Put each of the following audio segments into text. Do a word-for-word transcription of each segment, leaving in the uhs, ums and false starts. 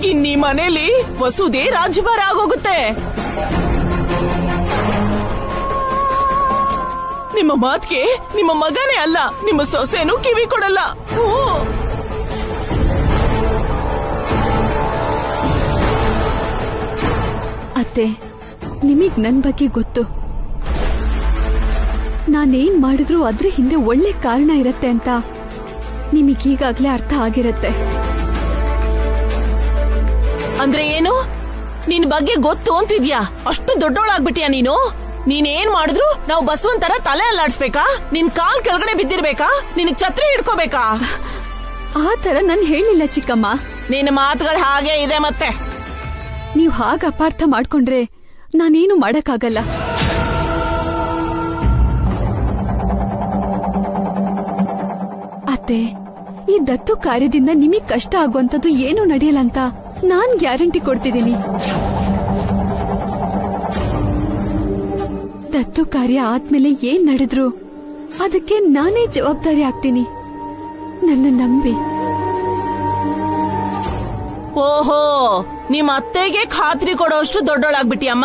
ಇನ್ನೀ ಮನೇಲಿ ವಸುದೇ ರಾಜ್ಯಭಾರ ಆಗೋಗುತ್ತೆ. ನಿಮ್ಮ ಮಾತ್ಗೆ ನಿಮ್ಮ ಮಗನೇ ಅಲ್ಲ, ನಿಮ್ಮ ಸೊಸೆನೂ ಕಿವಿ ಕೊಡಲ್ಲ. ಅತ್ತೆ, ನಿಮಗ್ ನನ್ ಬಗ್ಗೆ ಗೊತ್ತು. ನಾನೇನ್ ಮಾಡಿದ್ರು ಅದ್ರ ಹಿಂದೆ ಒಳ್ಳೆ ಕಾರಣ ಇರತ್ತೆ ಅಂತ ನಿಮಗೀಗಾಗ್ಲೇ ಅರ್ಥ ಆಗಿರತ್ತೆ. ಅಂದ್ರೆ ಏನು? ನಿನ್ ಬಗ್ಗೆ ಗೊತ್ತು ಅಂತಿದ್ಯಾ? ಅಷ್ಟು ದೊಡ್ಡವಳಾಗ್ಬಿಟ್ಯಾ ನೀನು? ನೀನೇನ್ ಮಾಡಿದ್ರು ನಾವು ಬಸವಂತರ ತಲೆ ಅಲ್ಲಾಡ್ಸ್ಬೇಕಾ? ನಿನ್ ಕಾಲ್ ಕೆಳಗಡೆ ಬಿದ್ದಿರ್ಬೇಕಾ? ನಿನ್ ಛತ್ರಿ ಹಿಡ್ಕೋಬೇಕಾ? ಆ ತರ ನನ್ ಹೇಳಿಲ್ಲ ಚಿಕ್ಕಮ್ಮ. ನಿನ್ನ ಮಾತುಗಳು ಹಾಗೆ ಇದೆ. ಮತ್ತೆ ನೀವ್ ಹಾಗ ಅಪಾರ್ಥ ಮಾಡ್ಕೊಂಡ್ರೆ ನಾನೇನು ಮಾಡಕ್ಕಾಗಲ್ಲ. ಅತ್ತೆ, ಈ ದತ್ತು ಕಾರ್ಯದಿಂದ ನಿಮಗ್ ಕಷ್ಟ ಆಗುವಂತದ್ದು ಏನೂ ನಡೆಯಲ್ಲ ಅಂತ ನಾನ್ ಗ್ಯಾರಂಟಿ ಕೊಡ್ತಿದ್ದೀನಿ. ದತ್ತು ಕಾರ್ಯ ಆದ್ಮೇಲೆ ಏನ್ ನಡೆದ್ರು ಅದಕ್ಕೆ ನಾನೇ ಜವಾಬ್ದಾರಿ ಆಗ್ತೀನಿ. ನನ್ನ ನಂಬಿ. ಓಹೋ, ನಿಮ್ ಅತ್ತೆಗೆ ಖಾತ್ರಿ ಕೊಡೋಷ್ಟು ದೊಡ್ಡೋಳಾಗ್ಬಿಟ್ಟಿಯಮ್ಮ.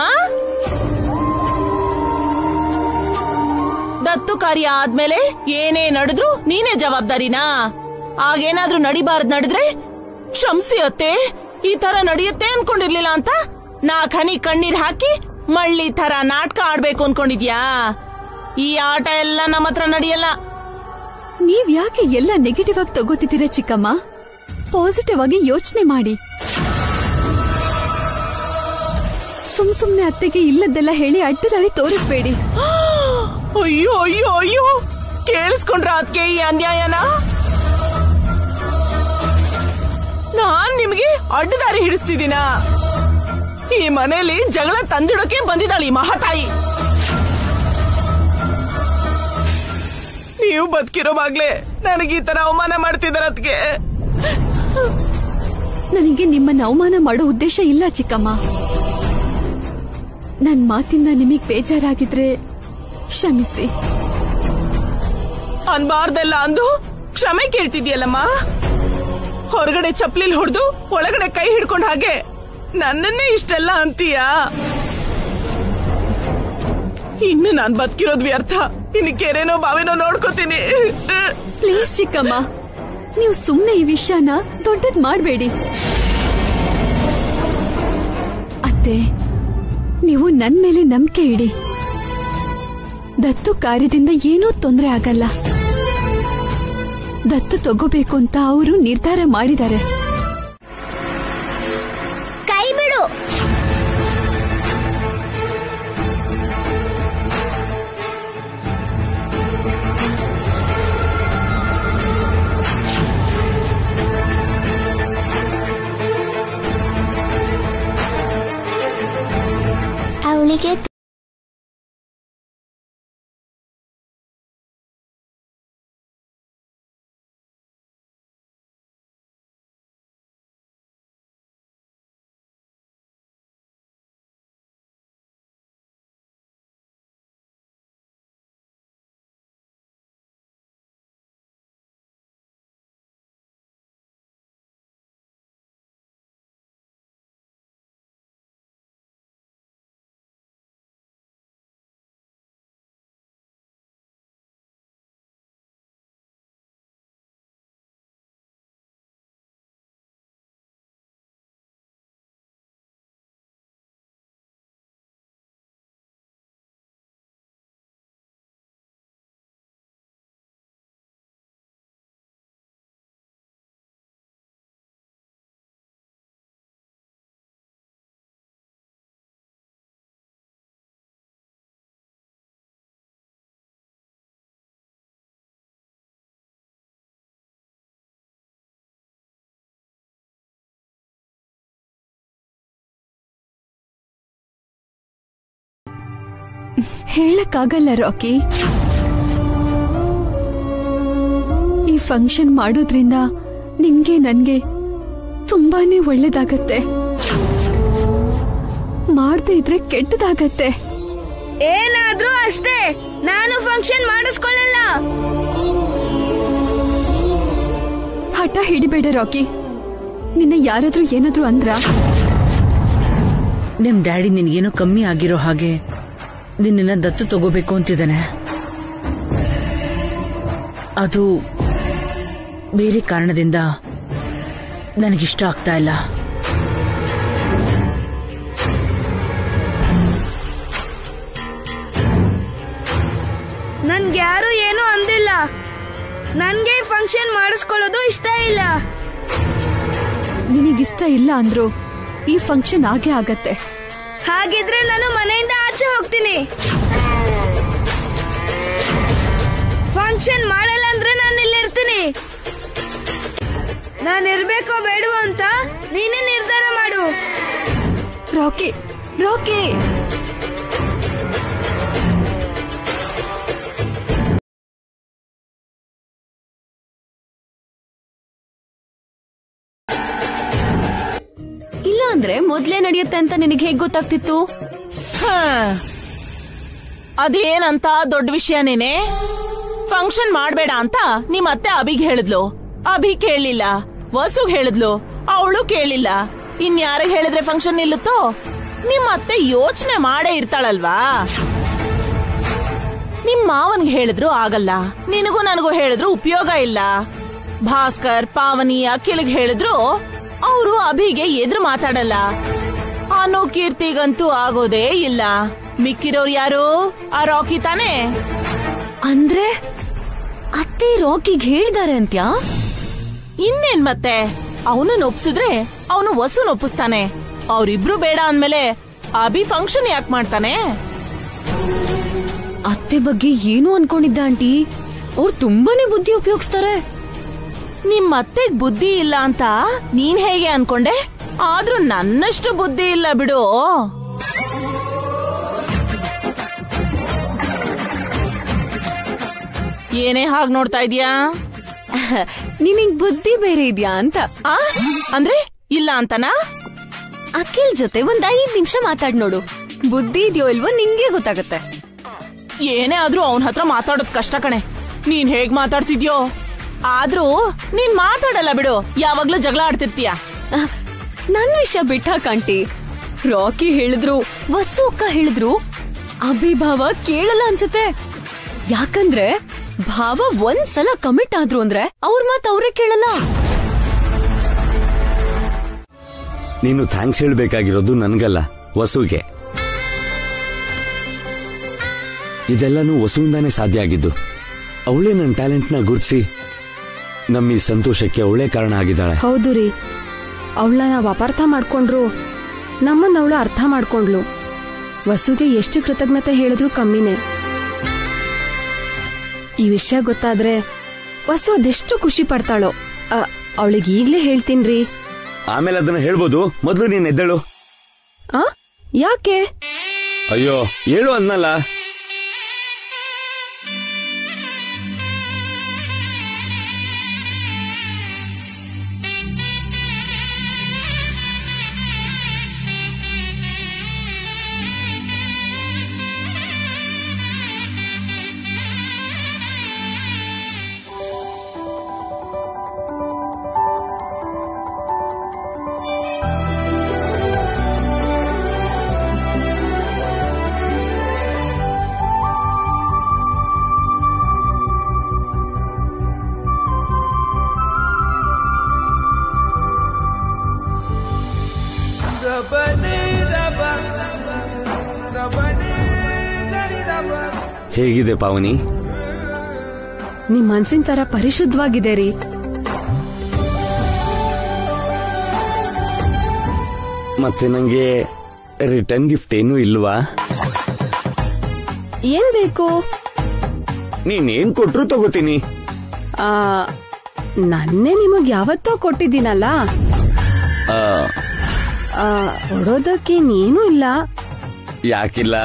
ದತ್ತು ಕಾರ್ಯ ಆದ್ಮೇಲೆ ಏನೇ ನಡೆದ್ರು ನೀನೇ ಜವಾಬ್ದಾರಿನಾ? ಆಗೇನಾದ್ರೂ ನಡಿಬಾರದ್ ನಡೆದ್ರೆ ಕ್ಷಮಿಸಿ ಅತ್ತೆ, ಈ ತರ ನಡೆಯುತ್ತೆ ಅನ್ಕೊಂಡಿರ್ಲಿಲ್ಲ ಅಂತ ನಾಕ್ ಹನಿ ಕಣ್ಣೀರ್ ಹಾಕಿ ಮಳ್ಳಿ ತರ ನಾಟಕ ಆಡ್ಬೇಕು ಅನ್ಕೊಂಡಿದ್ಯಾ? ಈ ಆಟ ಎಲ್ಲ ನಮ್ಮ ಹತ್ರ ನಡೆಯಲ್ಲ. ನೀವ್ ಯಾಕೆ ಎಲ್ಲ ನೆಗೆಟಿವ್ ಆಗಿ ತಗೋತಿದ್ದೀರಾ ಚಿಕ್ಕಮ್ಮ? ಪಾಸಿಟಿವ್ ಆಗಿ ಯೋಚನೆ ಮಾಡಿ. ಸುಮ್ ಸುಮ್ನೆ ಅತ್ತೆಗೆ ಇಲ್ಲದೆಲ್ಲ ಹೇಳಿ ಅಡ್ಡದಾರಿ ತೋರಿಸ್ಬೇಡಿ. ಅಯ್ಯೋ ಅಯ್ಯೋ ಅಯ್ಯೋ, ಕೇಳಿಸ್ಕೊಂಡ್ರ ಅದಕ್ಕೆ ಈ ಅನ್ಯಾಯನ? ನಾನ್ ನಿಮ್ಗೆ ಅಡ್ಡದಾರಿ ಹಿಡಿಸ್ತಿದ್ದೀನ? ಈ ಮನೇಲಿ ಜಗಳ ತಂದಿಡೋಕೆ ಬಂದಿದ್ದಾಳಿ ಮಹಾತಾಯಿ. ನೀವು ಬದುಕಿರೋವಾಗ್ಲೇ ನನಗೆ ಈ ತರ ಅವಮಾನ ಮಾಡ್ತಿದಾರ ಅದಕ್ಕೆ. ನನಗೆ ನಿಮ್ಮನ್ನ ಅವಮಾನ ಮಾಡೋ ಉದ್ದೇಶ ಇಲ್ಲ ಚಿಕ್ಕಮ್ಮ. ನನ್ ಮಾತಿಂದ ನಿಮಗ್ ಬೇಜಾರಾಗಿದ್ರೆ ಕ್ಷಮಿಸಿ. ಅನ್ಬಾರ್ದೆಲ್ಲ ಅಂದು ಕ್ಷಮೆ ಕೇಳ್ತಿದ್ಯಲ್ಲಮ್ಮ. ಹೊರಗಡೆ ಚಪ್ಲಿಲ್ ಹೊಡೆದು ಒಳಗಡೆ ಕೈ ಹಿಡ್ಕೊಂಡ್ ಹಾಗೆ ನನ್ನನ್ನೇ ಇಷ್ಟೆಲ್ಲ ಅಂತೀಯಾ? ಇನ್ನು ನಾನ್ ಬದುಕಿರೋದ್ ವ್ಯರ್ಥ. ಇನ್ನು ಕೆರೆನೋ ಬಾವಿನೋ ನೋಡ್ಕೋತೀನಿ. ಪ್ಲೀಸ್ ಚಿಕ್ಕಮ್ಮ, ನೀವು ಸುಮ್ನೆ ಈ ವಿಷಯನ ದೊಡ್ಡದ್ ಮಾಡ್ಬೇಡಿ. ಅತ್ತೆ, ನೀವು ನನ್ ಮೇಲೆ ನಂಬಿಕೆ ಇಡಿ. ದತ್ತು ಕಾರ್ಯದಿಂದ ಏನೂ ತೊಂದರೆ ಆಗಲ್ಲ. ದತ್ತು ತಗೋಬೇಕು ಅಂತ ಅವರು ನಿರ್ಧಾರ ಮಾಡಿದ್ದಾರೆ. ಕೈ ಬಿಡು. ಅವಳಿಗೆ ಹೇಳಕ್ಕಾಗಲ್ಲ ರಾಕಿ. ಈ ಫಂಕ್ಷನ್ ಮಾಡೋದ್ರಿಂದ ನಿನ್ಗೆ ನನ್ಗೆ ತುಂಬಾನೇ ಒಳ್ಳೇದಾಗತ್ತೆ. ಮಾಡದೇ ಇದ್ರೆ ಕೆಟ್ಟದಾಗತ್ತೆ. ಏನಾದ್ರೂ ಅಷ್ಟೇ, ನಾನು ಫಂಕ್ಷನ್ ಮಾಡಿಸ್ಕೊಳ್ಳಲ್ಲ. ಹಠ ಹಿಡಿಬೇಡ ರಾಕಿ. ನಿನ್ನ ಯಾರಾದ್ರೂ ಏನಾದ್ರೂ ಅಂದ್ರ? ನಿಮ್ ಡ್ಯಾಡಿ ನಿನ್ಗೇನೋ ಕಮ್ಮಿ ಆಗಿರೋ ಹಾಗೆ ನಿನ್ನ ದತ್ತು ತಗೋಬೇಕು ಅಂತಿದ್ದಾನೆ. ಅದು ಬೇರೆ ಕಾರಣದಿಂದ ನನಗಿಷ್ಟ ಆಗ್ತಾ ಇಲ್ಲ. ನನ್ಗೆ ಯಾರು ಏನು ಅಂದಿಲ್ಲ. ನನ್ಗೆ ಫಂಕ್ಷನ್ ಮಾಡಿಸ್ಕೊಳ್ಳೋದು ಇಷ್ಟ ಇಲ್ಲ. ನಿನಗಿಷ್ಟ ಇಲ್ಲ ಅಂದ್ರು ಈ ಫಂಕ್ಷನ್ ಆಗೇ ಆಗತ್ತೆ. ಹಾಗಿದ್ರೆ ನಾನು ಮನೆಯಿಂದ ಆಚೆ ಹೋಗ್ತೀನಿ. ಫಂಕ್ಷನ್ ಮಾಡಲ್ಲ ಅಂದ್ರೆ ನಾನು ಇಲ್ಲಿರ್ತೀನಿ. ನಾನು ಇರ್ಬೇಕೋ ಬೇಡವೋ ಅಂತ ನೀನೇ ನಿರ್ಧಾರ ಮಾಡು. ರಾಕಿ, ರಾಕಿ ಇಲ್ಲ ಅಂದ್ರೆ ಮೊದ್ಲೇ ನಡೆಯುತ್ತೆ ಅಂತ ನಿನಗೆ ಹೇಗ್ ಗೊತ್ತಾಗ್ತಿತ್ತು? ಅದೇನಂತ ದೊಡ್ಡ ವಿಷಯನೇನೆ. ಫಂಕ್ಷನ್ ಮಾಡ್ಬೇಡ ಅಂತ ನಿಮ್ ಅತ್ತೆ ಅಭಿಗ್ ಹೇಳಿದ್ಲು. ಅಭಿ ಕೇಳಲಿಲ್ಲ. ವಸುಗ್ ಹೇಳಿದ್ಲು, ಅವಳು ಕೇಳಿಲ್ಲ. ಇನ್ಯಾರಿಗೆ ಹೇಳಿದ್ರೆ ಫಂಕ್ಷನ್ ನಿಲ್ಲುತ್ತೋ? ನಿಮ್ ಅತ್ತೆ ಯೋಚನೆ ಮಾಡೇ ಇರ್ತಾಳಲ್ವಾ. ನಿಮ್ ಮಾವನ್ಗೆ ಹೇಳಿದ್ರು ಆಗಲ್ಲ, ನಿನಗೂ ನನಗೂ ಹೇಳಿದ್ರು ಉಪಯೋಗ ಇಲ್ಲ. ಭಾಸ್ಕರ್, ಪಾವನಿ, ಅಖಿಲ್ಗೆ ಹೇಳಿದ್ರು ಅವರು ಅಭಿಗೆ ಎದುರು ಮಾತಾಡಲ್ಲ. ಅನು, ಕೀರ್ತಿಗಂತೂ ಆಗೋದೇ ಇಲ್ಲ. ಮಿಕ್ಕಿರೋರು ಯಾರು? ಆ ರಾಕಿ ತಾನೆ. ಅಂದ್ರೆ ಅತ್ತೆ ರಾಕಿಗೆ ಹೇಳಿದಾರೆ ಅಂತ್ಯಾ? ಇನ್ನೇನ್ ಮತ್ತೆ, ಅವನನ್ನ ಒಪ್ಸಿದ್ರೆ ಅವನು ವಸುನ್ ಒಪ್ಪಿಸ್ತಾನೆ. ಅವ್ರಿಬ್ರು ಬೇಡ ಅಂದ್ಮೇಲೆ ಅಭಿ ಫಂಕ್ಷನ್ ಯಾಕೆ ಮಾಡ್ತಾನೆ? ಅತ್ತೆ ಬಗ್ಗೆ ಏನು ಅನ್ಕೊಂಡಿದ್ದ ಆಂಟಿ? ಅವ್ರು ತುಂಬಾನೇ ಬುದ್ಧಿ ಉಪಯೋಗಿಸ್ತಾರೆ. ನಿಮ್ ಅತ್ತೆಗ್ ಬುದ್ಧಿ ಇಲ್ಲ ಅಂತ ನೀನ್ ಹೇಗೆ ಅನ್ಕೊಂಡೆ? ಆದ್ರೂ ನನ್ನಷ್ಟು ಬುದ್ಧಿ ಇಲ್ಲ ಬಿಡು. ಏನೇ ಹಾಗ್ ನೋಡ್ತಾ ಇದೀಯಾ? ನಿನಗ್ ಬುದ್ಧಿ ಬೇರೆ ಇದ್ಯಾ ಅಂತ. ಆ? ಅಂದ್ರೆ ಇಲ್ಲ ಅಂತನಾ? ಅಖಿಲ್ ಜೊತೆ ಒಂದ್ ಐದ್ ನಿಮಿಷ ಮಾತಾಡ್ ನೋಡು, ಬುದ್ಧಿ ಇದೆಯೋ ಇಲ್ವೋ ನಿಂಗೆ ಗೊತ್ತಾಗತ್ತೆ. ಏನೇ ಆದ್ರೂ ಅವನ್ ಹತ್ರ ಮಾತಾಡೋದ್ ಕಷ್ಟ ಕಣೆ. ನೀನ್ ಹೇಗ್ ಮಾತಾಡ್ತಿದ್ಯೋ. ಆದ್ರೂ ನೀನ್ ಮಾತಾಡಲ್ಲ ಬಿಡು, ಯಾವಾಗ್ಲೂ ಜಗಳ ಆಡ್ತಿರ್ತೀಯ. ನನ್ ವಿಷಯ ಬಿಟ್ಟಾಕಂಟಿ. ರಾಕಿ ಹೇಳಿದ್ರು, ವಸು ಅಕ್ಕ ಹೇಳಿದ್ರು, ಅಭಿಭಾವ ಕೇಳಲ್ಲ ಅನ್ಸುತ್ತೆ. ಯಾಕಂದ್ರೆ ಭಾವ ಒಂದ್ಸಲ ಕಮಿಟ್ ಆದ್ರು ಅಂದ್ರೆ ಅವ್ರ ಮಾತ್ ಅವ್ರೇ ಕೇಳಲ್ಲ. ನೀನು ಥ್ಯಾಂಕ್ಸ್ ಹೇಳ್ಬೇಕಾಗಿರೋದು ನನ್ಗಲ್ಲ, ವಸುಗೆ. ಇದೆಲ್ಲಾನು ವಸುವಿಂದಾನೇ ಸಾಧ್ಯ ಆಗಿದ್ದು. ಅವಳೇ ನನ್ನ ಟ್ಯಾಲೆಂಟ್ ನ ಗುರ್ತಿಸಿ ನಮ್ಮ ಈ ಸಂತೋಷಕ್ಕೆ ಅವಳೇ ಕಾರಣ ಆಗಿದ್ದಾಳೆ. ಹೌದು ರೀ, ಅವಳನ್ನ ನಾವು ಅಪಾರ್ಥ ಮಾಡ್ಕೊಂಡ್ರು ನಮ್ಮನ್ನ ಅವಳು ಅರ್ಥ ಮಾಡ್ಕೊಂಡ್ಲು. ವಸುಗೆ ಎಷ್ಟು ಕೃತಜ್ಞತೆ ಹೇಳಿದ್ರು ಕಮ್ಮಿನೇ. ಈ ವಿಷಯ ಗೊತ್ತಾದ್ರೆ ವಸು ಅದೆಷ್ಟು ಖುಷಿ ಪಡ್ತಾಳೋ. ಅವಳಿಗೆ ಈಗ್ಲೇ ಹೇಳ್ತೀನ್ರಿ. ಆಮೇಲೆ ಅದನ್ನ ಹೇಳ್ಬೋದು, ಮೊದಲು ನೀನ್ ಎದ್ದೇಳು. ಆ ಯಾಕೆ? ಅಯ್ಯೋ ಹೇಳು ಅನ್ನಲ್ಲ. ಹೇಗಿದೆ ಪಾವನಿ? ನಿಮ್ ಮನ್ಸಿನ ತರ ಪರಿಶುದ್ಧವಾಗಿದೆ ರೀ. ಮತ್ತೆ ನಂಗೆ ರಿಟರ್ನ್ ಗಿಫ್ಟ್ ಏನೂ ಇಲ್ವಾ? ಏನ್ ಬೇಕು? ನೀನೇನ್ ಕೊಟ್ರು ತಗೋತೀನಿ. ಆ ನನ್ನೇ ನಿಮಗ್ ಯಾವತ್ತೋ ಕೊಟ್ಟಿದ್ದೀನಲ್ಲ, ಕೊಡೋದಕ್ಕೆ ನೀನು ಇಲ್ಲ. ಯಾಕಿಲ್ಲ?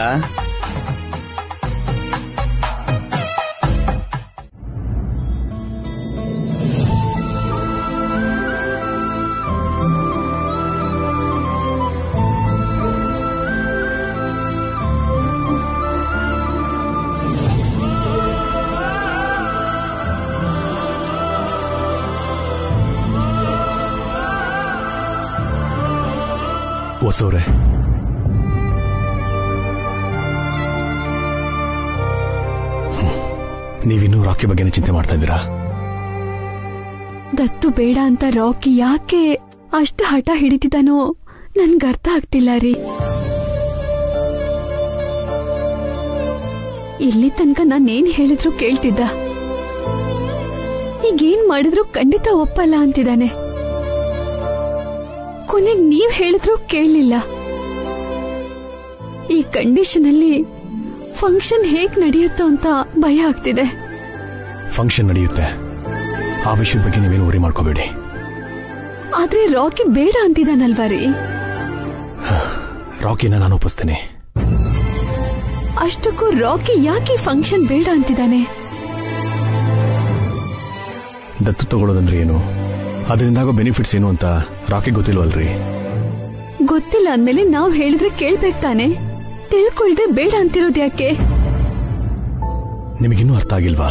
ವಸೂರೆ, ನೀವಿನ್ನೂ ರಾಕಿ ಬಗ್ಗೆನೇ ಚಿಂತೆ ಮಾಡ್ತಾ ಇದ್ದೀರಾ? ದತ್ತು ಬೇಡ ಅಂತ ರಾಕಿ ಯಾಕೆ ಅಷ್ಟು ಹಠ ಹಿಡಿತಿದ್ದಾನೋ ನನ್ಗೆ ಅರ್ಥ ಆಗ್ತಿಲ್ಲ ರೀ. ಇಲ್ಲಿ ತನಕ ನಾನೇನ್ ಹೇಳಿದ್ರು ಕೇಳ್ತಿದ್ದ, ಈಗೇನ್ ಮಾಡಿದ್ರು ಖಂಡಿತ ಒಪ್ಪಲ್ಲ ಅಂತಿದ್ದಾನೆ. ಕೊನೆಗ್ ನೀವ್ ಹೇಳಿದ್ರು ಕೇಳಲಿಲ್ಲ. ಈ ಕಂಡೀಷನ್ ಅಲ್ಲಿ ಫಂಕ್ಷನ್ ಹೇಗ್ ನಡೆಯುತ್ತೋ ಅಂತ ಭಯ ಆಗ್ತಿದೆ. ಫಂಕ್ಷನ್ ನಡೆಯುತ್ತೆ, ಆ ವಿಷಯದ ಬಗ್ಗೆ ನೀವೇನು ವರಿ ಮಾಡ್ಕೋಬೇಡಿ. ಆದ್ರೆ ರಾಕಿ ಬೇಡ ಅಂತಿದ್ದಾನಲ್ವಾ ರೀ? ರಾಕಿನ ನಾನು ಒಪ್ಪಿಸ್ತೇನೆ. ಅಷ್ಟಕ್ಕೂ ರಾಕಿ ಯಾಕೆ ಫಂಕ್ಷನ್ ಬೇಡ ಅಂತಿದ್ದಾನೆ? ದತ್ತು ತಗೊಳ್ಳೋದಂದ್ರೆ ಏನು, ಅದರಿಂದಾಗೋ ಬೆನಿಫಿಟ್ಸ್ ಏನು ಅಂತ ರಾಕಿ ಗೊತ್ತಿಲ್ವಲ್ರಿ? ಗೊತ್ತಿಲ್ಲ ಅಂದ್ಮೇಲೆ ನಾವ್ ಹೇಳಿದ್ರೆ ಕೇಳ್ಬೇಕು ತಾನೆ. ತಿಳ್ಕೊಳ್ದೆ ಬೇಡ ಅಂತಿರೋದು ಯಾಕೆ? ನಿಮಗಿನ್ನೂ ಅರ್ಥ ಆಗಿಲ್ವಾ?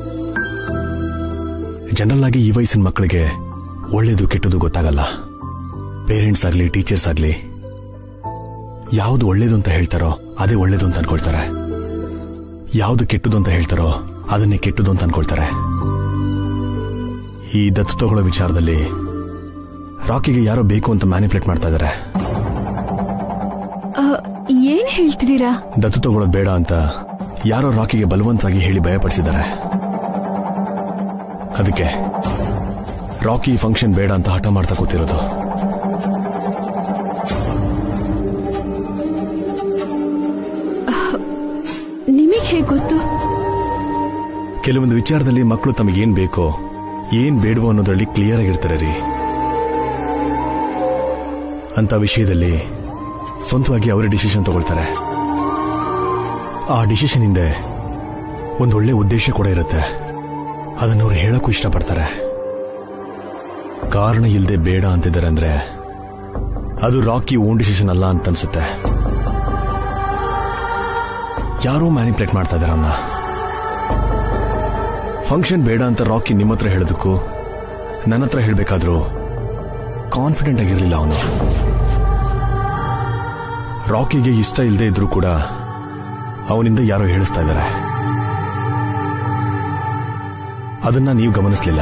ಜನರಲ್ ಆಗಿ ಈ ವಯಸ್ಸಿನ ಮಕ್ಕಳಿಗೆ ಒಳ್ಳೇದು ಕೆಟ್ಟದು ಗೊತ್ತಾಗಲ್ಲ. ಪೇರೆಂಟ್ಸ್ ಆಗ್ಲಿ ಟೀಚರ್ಸ್ ಆಗ್ಲಿ ಯಾವುದು ಒಳ್ಳೇದು ಅಂತ ಹೇಳ್ತಾರೋ ಅದೇ ಒಳ್ಳೇದು ಅಂತ ಅನ್ಕೊಳ್ತಾರೆ, ಯಾವುದು ಕೆಟ್ಟದು ಅಂತ ಹೇಳ್ತಾರೋ ಅದನ್ನೇ ಕೆಟ್ಟದು ಅಂತ ಅನ್ಕೊಳ್ತಾರೆ. ಈ ದತ್ತು ತಗೊಳ್ಳೋ ವಿಚಾರದಲ್ಲಿ ರಾಕಿಗೆ ಯಾರೋ ಬೇಕು ಅಂತ ಮ್ಯಾನಿಪುಲೇಟ್ ಮಾಡ್ತಾ ಇದ್ದಾರೆ. ಏನ್ ಹೇಳ್ತಿದ್ದೀರಾ? ದತ್ತು ತಗೊಳ್ಳೋದು ಬೇಡ ಅಂತ ಯಾರೋ ರಾಕಿಗೆ ಬಲವಂತವಾಗಿ ಹೇಳಿ ಭಯಪಡಿಸಿದ್ದಾರೆ. ಅದಕ್ಕೆ ರಾಕಿ ಫಂಕ್ಷನ್ ಬೇಡ ಅಂತ ಹಠ ಮಾಡ್ತಾ ಕೂತಿರೋದು. ನಿಮಗೆ ಹೇಗೆ ಗೊತ್ತು? ಕೆಲವೊಂದು ವಿಚಾರದಲ್ಲಿ ಮಕ್ಕಳು ತಮಗೇನ್ ಬೇಕೋ ಏನ್ ಬೇಡವೋ ಅನ್ನೋದ್ರಲ್ಲಿ ಕ್ಲಿಯರ್ ಆಗಿರ್ತಾರೆ ರೀ. ಅಂತ ವಿಷಯದಲ್ಲಿ ಸ್ವಂತವಾಗಿ ಅವರೇ ಡಿಸಿಷನ್ ತಗೊಳ್ತಾರೆ. ಆ ಡಿಸಿಷನ್ ಹಿಂದೆ ಒಂದೊಳ್ಳೆ ಉದ್ದೇಶ ಕೂಡ ಇರುತ್ತೆ. ಅದನ್ನು ಅವ್ರು ಹೇಳಕ್ಕೂ ಇಷ್ಟಪಡ್ತಾರೆ. ಕಾರಣ ಇಲ್ಲದೆ ಬೇಡ ಅಂತಿದ್ದಾರೆ ಅಂದ್ರೆ ಅದು ರಾಕಿ ಓನ್ ಡಿಸಿಷನ್ ಅಲ್ಲ ಅಂತ ಅನ್ಸುತ್ತೆ. ಯಾರೋ ಮ್ಯಾನಿಪುಲೇಟ್ ಮಾಡ್ತಾ ಇದ್ದಾರೆ ಅವನ್ನ. ಫಂಕ್ಷನ್ ಬೇಡ ಅಂತ ರಾಕಿ ನಿಮ್ಮ ಹತ್ರ ಹೇಳೋದಕ್ಕೂ ನನ್ನ ಹತ್ರ ಹೇಳಬೇಕಾದ್ರೂ ಕಾನ್ಫಿಡೆಂಟ್ ಆಗಿರಲಿಲ್ಲ ಅವನು. ರಾಕಿಗೆ ಇಷ್ಟ ಇಲ್ಲದೆ ಇದ್ರೂ ಕೂಡ ಅವನಿಂದ ಯಾರೋ ಹೇಳಿಸ್ತಾ ಇದ್ದಾರೆ. ಅದನ್ನ ನೀವು ಗಮನಿಸಲಿಲ್ಲ.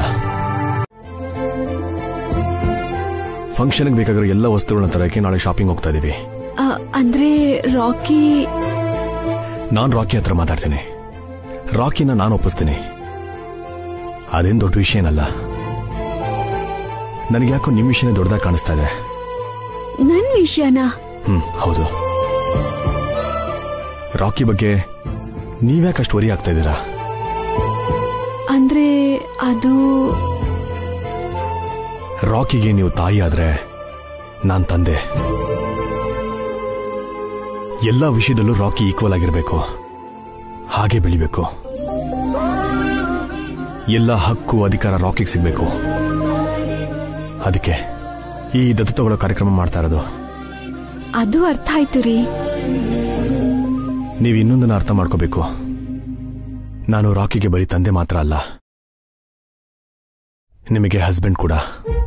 ಫಂಕ್ಷನ್ಗೆ ಬೇಕಾಗಿರೋ ಎಲ್ಲ ವಸ್ತುಗಳನ್ನ ತರಕ್ಕೆ ನಾಳೆ ಶಾಪಿಂಗ್ ಹೋಗ್ತಾ ಇದೀವಿ. ಅಂದ್ರೆ ರಾಕಿ ನಾನು ರಾಕಿ ಹತ್ರ ಮಾತಾಡ್ತೀನಿ. ರಾಕಿನ ನಾನು ಒಪ್ಪಿಸ್ತೀನಿ. ಅದೇನು ದೊಡ್ಡ ವಿಷಯ ಏನಲ್ಲ. ನನಗೆ ಯಾಕೋ ನಿಮ್ಮ ವಿಷಯನೇ ದೊಡ್ಡದಾಗಿ ಕಾಣಿಸ್ತಾ ಇದೆ. ನನ್ ವಿಷಯನಾ? ಹ್ಮ್ ಹೌದು. ರಾಕಿ ಬಗ್ಗೆ ನೀವ್ಯಾಕಷ್ಟು ವರಿ ಆಗ್ತಾ ಇದ್ದೀರಾ? ಅಂದ್ರೆ ಅದು ರಾಕಿಗೆ ನೀವು ತಾಯಿ ಆದ್ರೆ ನಾನ್ ತಂದೆ. ಎಲ್ಲ ವಿಷಯದಲ್ಲೂ ರಾಕಿ ಈಕ್ವಲ್ ಆಗಿರ್ಬೇಕು, ಹಾಗೆ ಬೆಳಿಬೇಕು. ಎಲ್ಲ ಹಕ್ಕು ಅಧಿಕಾರ ರಾಕಿಗೆ ಸಿಗ್ಬೇಕು. ಅದಕ್ಕೆ ಈ ದತ್ತು ತಗೊಳ್ಳೋ ಕಾರ್ಯಕ್ರಮ ಮಾಡ್ತಾ ಇರೋದು. ಅದು ಅರ್ಥ ಆಯ್ತು ರೀ. ನೀವು ಇನ್ನೊಂದನ್ನ ಅರ್ಥ ಮಾಡ್ಕೋಬೇಕು. ನಾನು ರಾಕಿಗೆ ಬರೀ ತಂದೆ ಮಾತ್ರ ಅಲ್ಲ, ನಿಮಗೆ ಹಸ್ಬೆಂಡ್ ಕೂಡ.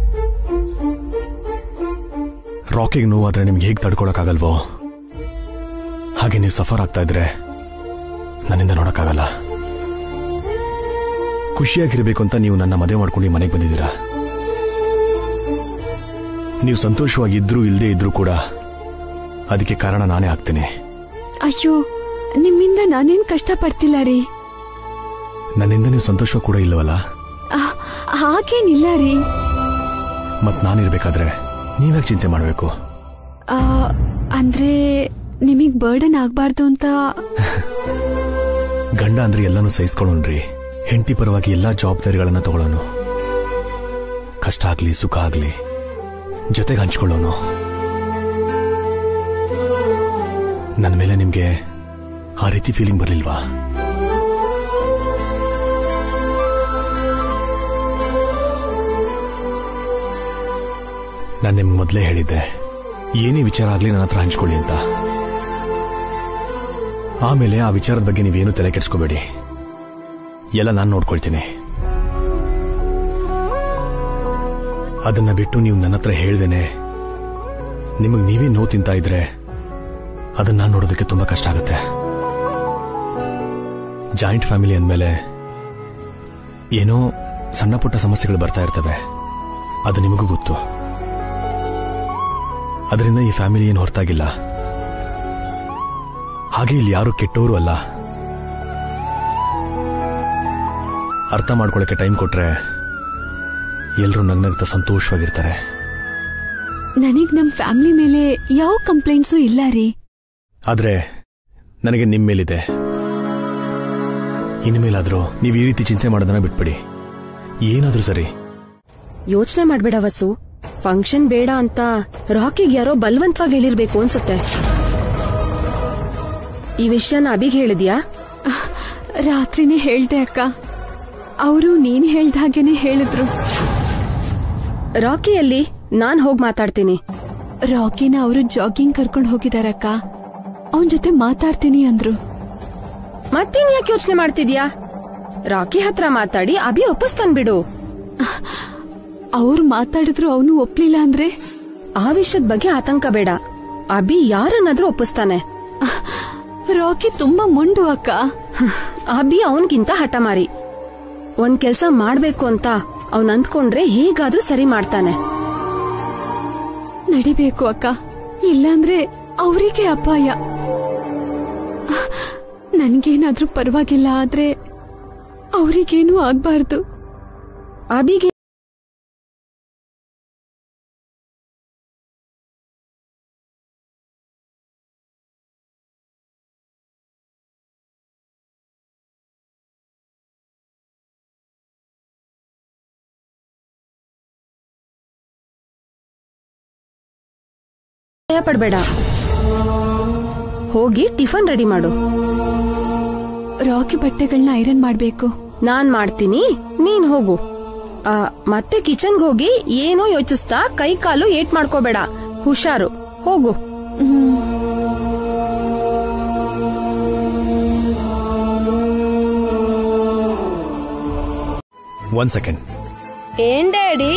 ರಾಕಿಗೆ ನೋವಾದ್ರೆ ನಿಮ್ಗೆ ಹೇಗೆ ತಡ್ಕೊಳಕ್ಕಾಗಲ್ವೋ ಹಾಗೆ ನೀವು ಸಫರ್ ಆಗ್ತಾ ಇದ್ರೆ ನನ್ನಿಂದ ನೋಡಕ್ಕಾಗಲ್ಲ. ಖುಷಿಯಾಗಿರ್ಬೇಕು ಅಂತ ನೀವು ನನ್ನ ಮದುವೆ ಮಾಡ್ಕೊಂಡು ಮನೆಗೆ ಬಂದಿದ್ದೀರಾ. ನೀವು ಸಂತೋಷವಾಗಿದ್ರೂ ಇಲ್ಲದೆ ಇದ್ರೂ ಕೂಡ ಅದಕ್ಕೆ ಕಾರಣ ನಾನೇ ಆಗ್ತೇನೆ. ಅಯ್ಯೋ, ನಿಮ್ಮಿಂದ ನಾನೇನ್ ಕಷ್ಟ ಪಡ್ತಿಲ್ಲ ರೀ. ನನ್ನಿಂದ ನೀವು ಸಂತೋಷ ಕೂಡ ಇಲ್ಲವಲ್ಲ? ಹಾಗೇನಿಲ್ಲ ರೀ. ಮತ್ ನಾನಿರ್ಬೇಕಾದ್ರೆ ನೀವ್ಯಾಕೆ ಚಿಂತೆ ಮಾಡಬೇಕು? ಅಂದ್ರೆ ನಿಮಗ್ ಬರ್ಡನ್ ಆಗ್ಬಾರ್ದು ಅಂತ. ಗಂಡ ಅಂದ್ರೆ ಎಲ್ಲಾನು ಸಹಿಸ್ಕೊಳ್ಳೋಣ್ರಿ. ಹೆಂಡತಿ ಪರವಾಗಿ ಎಲ್ಲಾ ಜವಾಬ್ದಾರಿಗಳನ್ನ ತಗೊಳ್ಳೋನು. ಕಷ್ಟ ಆಗ್ಲಿ ಸುಖ ಆಗ್ಲಿ ಜೊತೆಗೆ ಹಂಚ್ಕೊಳ್ಳೋನು. ನನ್ನ ಮೇಲೆ ನಿಮ್ಗೆ ಆ ರೀತಿ ಫೀಲಿಂಗ್ ಬರ್ಲಿಲ್ವಾ? ನಾನು ನಿಮ್ಗೆ ಮೊದಲೇ ಹೇಳಿದ್ದೆ ಏನೇ ವಿಚಾರ ಆಗ್ಲಿ ನನ್ನ ಹತ್ರ ಹಂಚ್ಕೊಳ್ಳಿ ಅಂತ. ಆಮೇಲೆ ಆ ವಿಚಾರದ ಬಗ್ಗೆ ನೀವೇನು ತಲೆ ಕೆಡಿಸ್ಕೋಬೇಡಿ, ಎಲ್ಲ ನಾನು ನೋಡ್ಕೊಳ್ತೀನಿ. ಅದನ್ನ ಬಿಟ್ಟು ನೀವು ನನ್ನ ಹತ್ರ ಹೇಳ್ದೇನೆ ನಿಮಗೆ ನೀವೇ ನೋವು ತಿಂತಾ ಇದ್ರೆ ಅದನ್ನ ನೋಡೋದಕ್ಕೆ ತುಂಬಾ ಕಷ್ಟ ಆಗುತ್ತೆ. ಜಾಯಿಂಟ್ ಫ್ಯಾಮಿಲಿ ಅಂದಮೇಲೆ ಏನೋ ಸಣ್ಣ ಪುಟ್ಟ ಸಮಸ್ಯೆಗಳು ಬರ್ತಾ ಇರ್ತವೆ, ಅದು ನಿಮಗೂ ಗೊತ್ತು. ಅದರಿಂದ ಈ ಫ್ಯಾಮಿಲಿ ಏನು ಹೊರತಾಗಿಲ್ಲ. ಹಾಗೆ ಇಲ್ಲಿ ಯಾರು ಕೆಟ್ಟವರು ಅಲ್ಲ. ಅರ್ಥ ಮಾಡ್ಕೊಳ್ಳೋಕೆ ಟೈಮ್ ಕೊಟ್ರೆ ಎಲ್ಲರೂ ನಗ್ನಗ್ತಾ ಸಂತೋಷವಾಗಿರ್ತಾರೆ. ನನಗ್ ನಮ್ ಫ್ಯಾಮಿಲಿ ಮೇಲೆ ಯಾವ ಕಂಪ್ಲೇಂಟ್ಸು ಇಲ್ಲ ರೀ. ಆದ್ರೆ ನನಗೆ ನಿಮ್ ಮೇಲಿದೆ. ಇನ್ಮೇಲಾದ್ರೂ ನೀವು ಈ ರೀತಿ ಚಿಂತೆ ಮಾಡೋದನ್ನ ಬಿಟ್ಬಿಡಿ. ಏನಾದ್ರೂ ಸರಿ. ಯೋಚನೆ ಮಾಡ್ಬೇಡ ವಸು. ಫಂಕ್ಷನ್ ಬೇಡ ಅಂತ ರಾಕಿಗೆ ಯಾರೋ ಬಲವಂತವಾಗಿ ಹೇಳಿರ್ಬೇಕು ಅನ್ಸುತ್ತೆ. ಈ ವಿಷಯನ ಅಭಿಗ್ ಹೇಳಿದ್ಯಾ? ರಾತ್ರಿನೇ ಹೇಳ್ದೆ ಅಕ್ಕ. ಅವರು ನೀನ್ ಹೇಳ್ದ ಹಾಗೇನೆ ಹೇಳಿದ್ರು. ರಾಕಿಯಲ್ಲಿ ನಾನ್ ಹೋಗ್ ಮಾತಾಡ್ತೀನಿ. ರಾಕಿನ ಅವರು ಜಾಗಿಂಗ್ ಕರ್ಕೊಂಡು ಹೋಗಿದಾರಕ್ಕ. ಅವನ್ ಜೊತೆ ಮಾತಾಡ್ತೀನಿ ಅಂದ್ರು. ಮತ್ತೇನ್ ಯಾಕೆ ಯೋಚನೆ ಮಾಡ್ತಿದ್ಯಾ? ರಾಕಿ ಹತ್ರ ಮಾತಾಡಿ ಅಭಿ ಒಪ್ಪಿಸ್ತಾನ್ ಬಿಡು. ಅವ್ರು ಮಾತಾಡಿದ್ರು ಅವನು ಒಪ್ಲಿಲ್ಲ ಅಂದ್ರೆ? ಆ ವಿಷಯದ ಬಗ್ಗೆ ಆತಂಕ ಬೇಡ. ಅಭಿ ಯಾರನ್ನಾದ್ರೂ ಒಪ್ಪಿಸ್ತಾನೆ. ರಾಕಿ ತುಂಬಾ ಮೊಂಡು ಅಕ್ಕ. ಅಭಿ ಅವನ್ಗಿಂತ ಹಠಮಾರಿ. ಒಂದ್ ಕೆಲ್ಸ ಮಾಡ್ಬೇಕು ಅಂತ ಅವನ್ ಅಂದ್ಕೊಂಡ್ರೆ ಹೇಗಾದ್ರೂ ಸರಿ ಮಾಡ್ತಾನೆ. ನಡಿಬೇಕು ಅಕ್ಕ, ಇಲ್ಲಾಂದ್ರೆ ಅವರಿಗೆ ಅಪಾಯ. ನನ್ಗೇನಾದ್ರೂ ಪರವಾಗಿಲ್ಲ ಆದ್ರೆ ಅವರಿಗೇನೂ ಆಗ್ಬಾರ್ದು. ಅಭಿಗೆ ಭಯ ಪಡ್ಬೇಡ. ಹೋಗಿ ಟಿಫನ್ ರೆಡಿ ಮಾಡು. ರಾಕಿ ಬಟ್ಟೆಗಳನ್ನ ಐರನ್ ಮಾಡ್ಬೇಕು. ನಾನ್ ಮಾಡ್ತೀನಿ, ನೀನ್ ಹೋಗು. ಆ, ಮತ್ತೆ ಕಿಚನ್ಗೆ ಹೋಗಿ ಏನೋ ಯೋಚಿಸ್ತಾ ಕೈ ಕಾಲು ಏಟ್ ಮಾಡ್ಕೋಬೇಡ. ಹುಷಾರು, ಹೋಗು. One second. ಏನ್ ಡ್ಯಾಡಿ?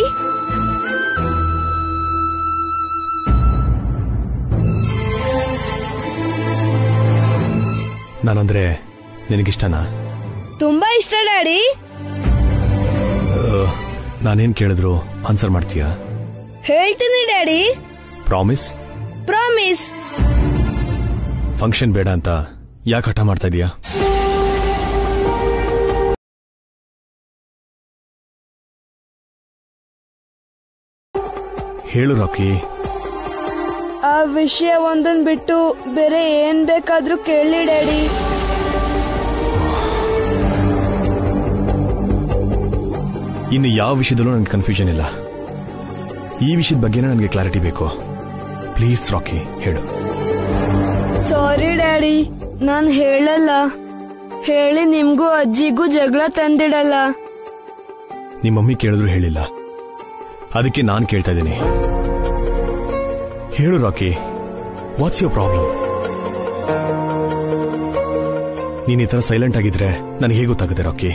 ನಾನಂದ್ರೆ ನಿನಗಿಷ್ಟನಾ? ತುಂಬಾ ಇಷ್ಟ ಡ್ಯಾಡಿ. ನಾನೇನ್ ಕೇಳಿದ್ರು ಆನ್ಸರ್ ಮಾಡ್ತೀಯಾ? ಹೇಳ್ತೀನಿ ಡ್ಯಾಡಿ. ಪ್ರಾಮಿಸ್? ಪ್ರಾಮಿಸ್. ಫಂಕ್ಷನ್ ಬೇಡ ಅಂತ ಯಾಕೆ ಹಠ ಮಾಡ್ತಾ ಇದೀಯಾ? ಹೇಳು ರಾಕಿ. ಆ ವಿಷಯ ಒಂದನ್ ಬಿಟ್ಟು ಬೇರೆ ಏನ್ ಬೇಕಾದ್ರೂ ಕೇಳಿ ಡ್ಯಾಡಿ. ಇನ್ನು ಯಾವ ವಿಷಯದಲ್ಲೂ ನನಗೆ ಕನ್ಫ್ಯೂಷನ್ ಇಲ್ಲ. ಈ ವಿಷಯದ ಬಗ್ಗೆನೇ ನನಗೆ ಕ್ಲಾರಿಟಿ ಬೇಕು. ಪ್ಲೀಸ್ ರಾಕಿ, ಹೇಳು. ಸಾರಿ ಡ್ಯಾಡಿ, ನಾನ್ ಹೇಳಲ್ಲ. ಹೇಳಿ ನಿಮ್ಗೂ ಅಜ್ಜಿಗೂ ಜಗಳ ತಂದಿಡಲ್ಲ. ನಿಮ್ಮ ಮಮ್ಮಿ ಕೇಳಿದ್ರು ಹೇಳಿಲ್ಲ, ಅದಕ್ಕೆ ನಾನ್ ಕೇಳ್ತಾ ಇದ್ದೀನಿ. ಹೇಳು ರಾಕಿ, ವಾಟ್ಸ್ ಯೋರ್ ಪ್ರಾಬ್ಲಮ್? ನೀನ್ ಈ ತರ ಸೈಲೆಂಟ್ ಆಗಿದ್ರೆ ನನಗೆ ಹೇಗೆ ಗೊತ್ತಾಗುತ್ತೆ ರಾಕಿ?